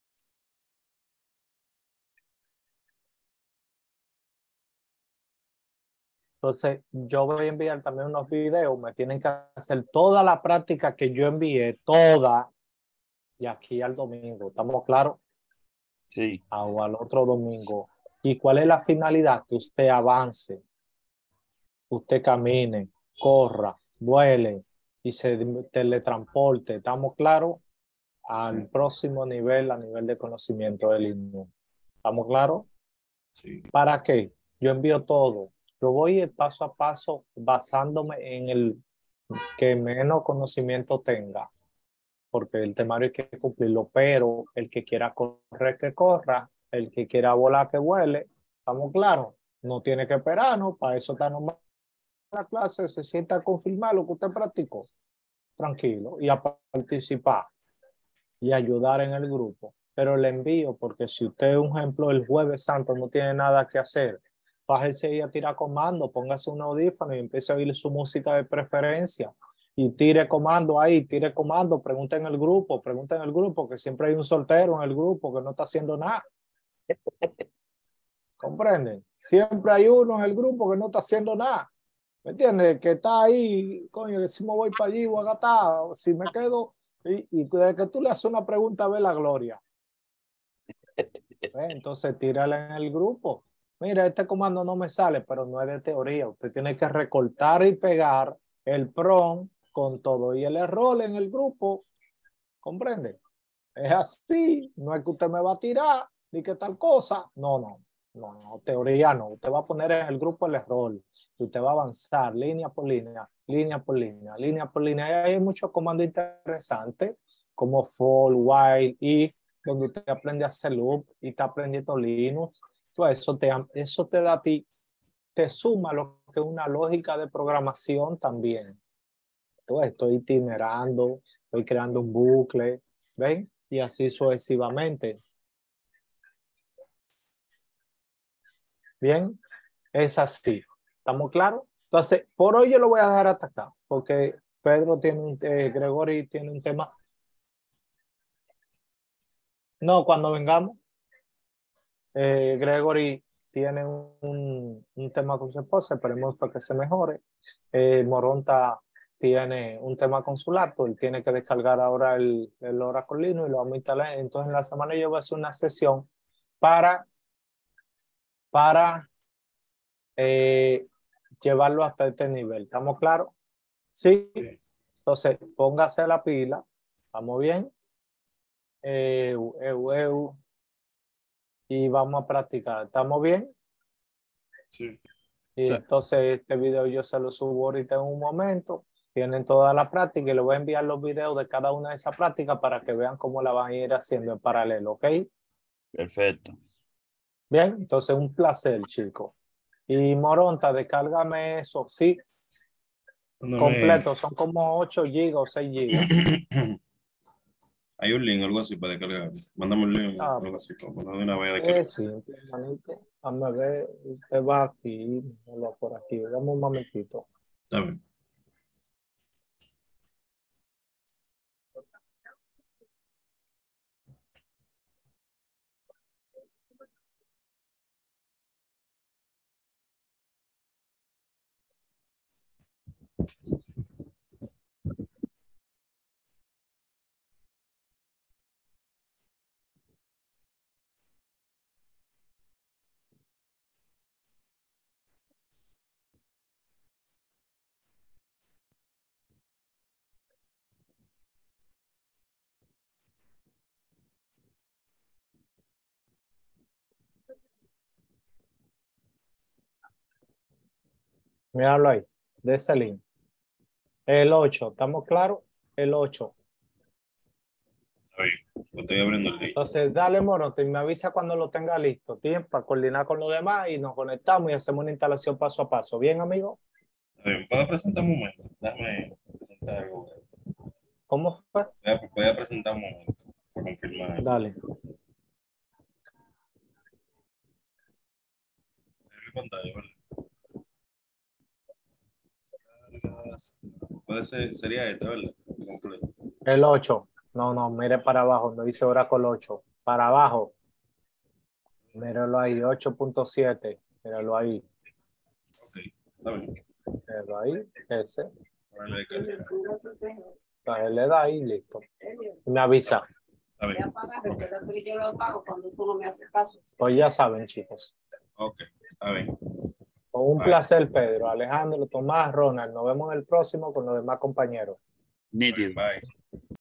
Entonces, yo voy a enviar también unos videos, me tienen que hacer toda la práctica que yo envié, toda, y aquí al domingo, ¿estamos claros? Sí. O al otro domingo. ¿Y cuál es la finalidad? Que usted avance, usted camine, corra, vuele y se teletransporte. ¿Estamos claros? Al Sí. próximo nivel, a nivel de conocimiento del himno. ¿Estamos claros? Sí. ¿Para qué? Yo envío todo. Yo voy paso a paso basándome en el que menos conocimiento tenga, porque el temario hay que cumplirlo, pero el que quiera correr, que corra, el que quiera volar, que vuele. ¿Estamos claros? No tiene que esperarnos, para eso está nomás la clase, se sienta a confirmar lo que usted practicó, tranquilo, y a participar y ayudar en el grupo. Pero le envío, porque si usted, un ejemplo, el Jueves Santo no tiene nada que hacer, bájese y a tirar comando, póngase un audífono y empiece a oír su música de preferencia. Y tire comando ahí, tire comando, pregunta en el grupo, pregunta en el grupo, que siempre hay un soltero en el grupo que no está haciendo nada. ¿Comprenden? Siempre hay uno en el grupo que no está haciendo nada. ¿Me entiendes? Que está ahí, coño, decimos voy para allí, voy a gastar, si me quedo, y, y desde que tú le haces una pregunta, ve la gloria. ¿Ve? Entonces tírala en el grupo. Mira, este comando no me sale, pero no es de teoría. Usted tiene que recortar y pegar el prompt con todo y el error en el grupo. ¿Comprende? Es así. No es que usted me va a tirar ni que tal cosa. No, no. No, no, teoría no. Usted va a poner en el grupo el error. Usted va a avanzar línea por línea, línea por línea, línea por línea. Y hay muchos comandos interesantes como for, while, if, donde usted aprende a hacer loop y está aprendiendo Linux. Todo eso te, eso te da a ti, te suma lo que es una lógica de programación también. Todo estoy itinerando, estoy creando un bucle, ¿ven? Y así sucesivamente. Bien, es así. ¿Estamos claros? Entonces, por hoy yo lo voy a dejar hasta acá, porque Pedro tiene un, eh, Gregory tiene un tema. No, cuando vengamos, eh, Gregory tiene un, un tema con su esposa, esperemos que se mejore. Eh, Moronta tiene un tema con su laptop, él tiene que descargar ahora el, el Oracle Linux y lo vamos a instalar. Entonces, en la semana yo voy a hacer una sesión para, para eh, llevarlo hasta este nivel. ¿Estamos claros? Sí. Entonces, póngase la pila. ¿Estamos bien? Eh, eu, eu, y vamos a practicar. ¿Estamos bien? Sí. Y Sí. entonces este video yo se lo subo ahorita en un momento. Tienen toda la práctica y les voy a enviar los videos de cada una de esas prácticas para que vean cómo la van a ir haciendo en paralelo, ¿ok? Perfecto. Bien, entonces un placer, chicos. Y Moronta, descárgame eso, sí, No me- completo, son como ocho gigas o seis gigas. Hay un link, algo así para descargar. Mándame un link, Ah, algo así, para ponerlo de una vez a descargar. Eh, sí, hermanito. Dame ver, usted va aquí, míralo por aquí, dame un momentito. Está bien. Míralo ahí, de ese link. El ocho, ¿estamos claros? El ocho. Está bien. Lo estoy abriendo el link. Entonces, dale, Moronta, y me avisa cuando lo tenga listo, ¿sí? Para coordinar con los demás y nos conectamos y hacemos una instalación paso a paso. ¿Bien, amigo? Está bien. ¿Puedo presentar un momento? Déjame presentar algo. ¿Cómo fue? Voy a, voy a presentar un momento para confirmar. Dale. Mi pantalla, ¿vale? Puede ser, sería este, ¿verdad? Completo. El ocho. No, no, mire para abajo, no dice Oracle ocho. Para abajo. Míralo ahí, ocho punto siete. Míralo ahí. Ok, está bien. Míralo ahí, ese. Ahora le descargar. Entonces le da ahí, listo. Y me avisa. Está bien. Yo lo pago cuando tú no me haces caso. Pues ya saben, chicos. Ok, está bien. Con un Bye. placer, Pedro, Alejandro, Tomás, Ronald. Nos vemos en el próximo con los demás compañeros. Nítido. Bye.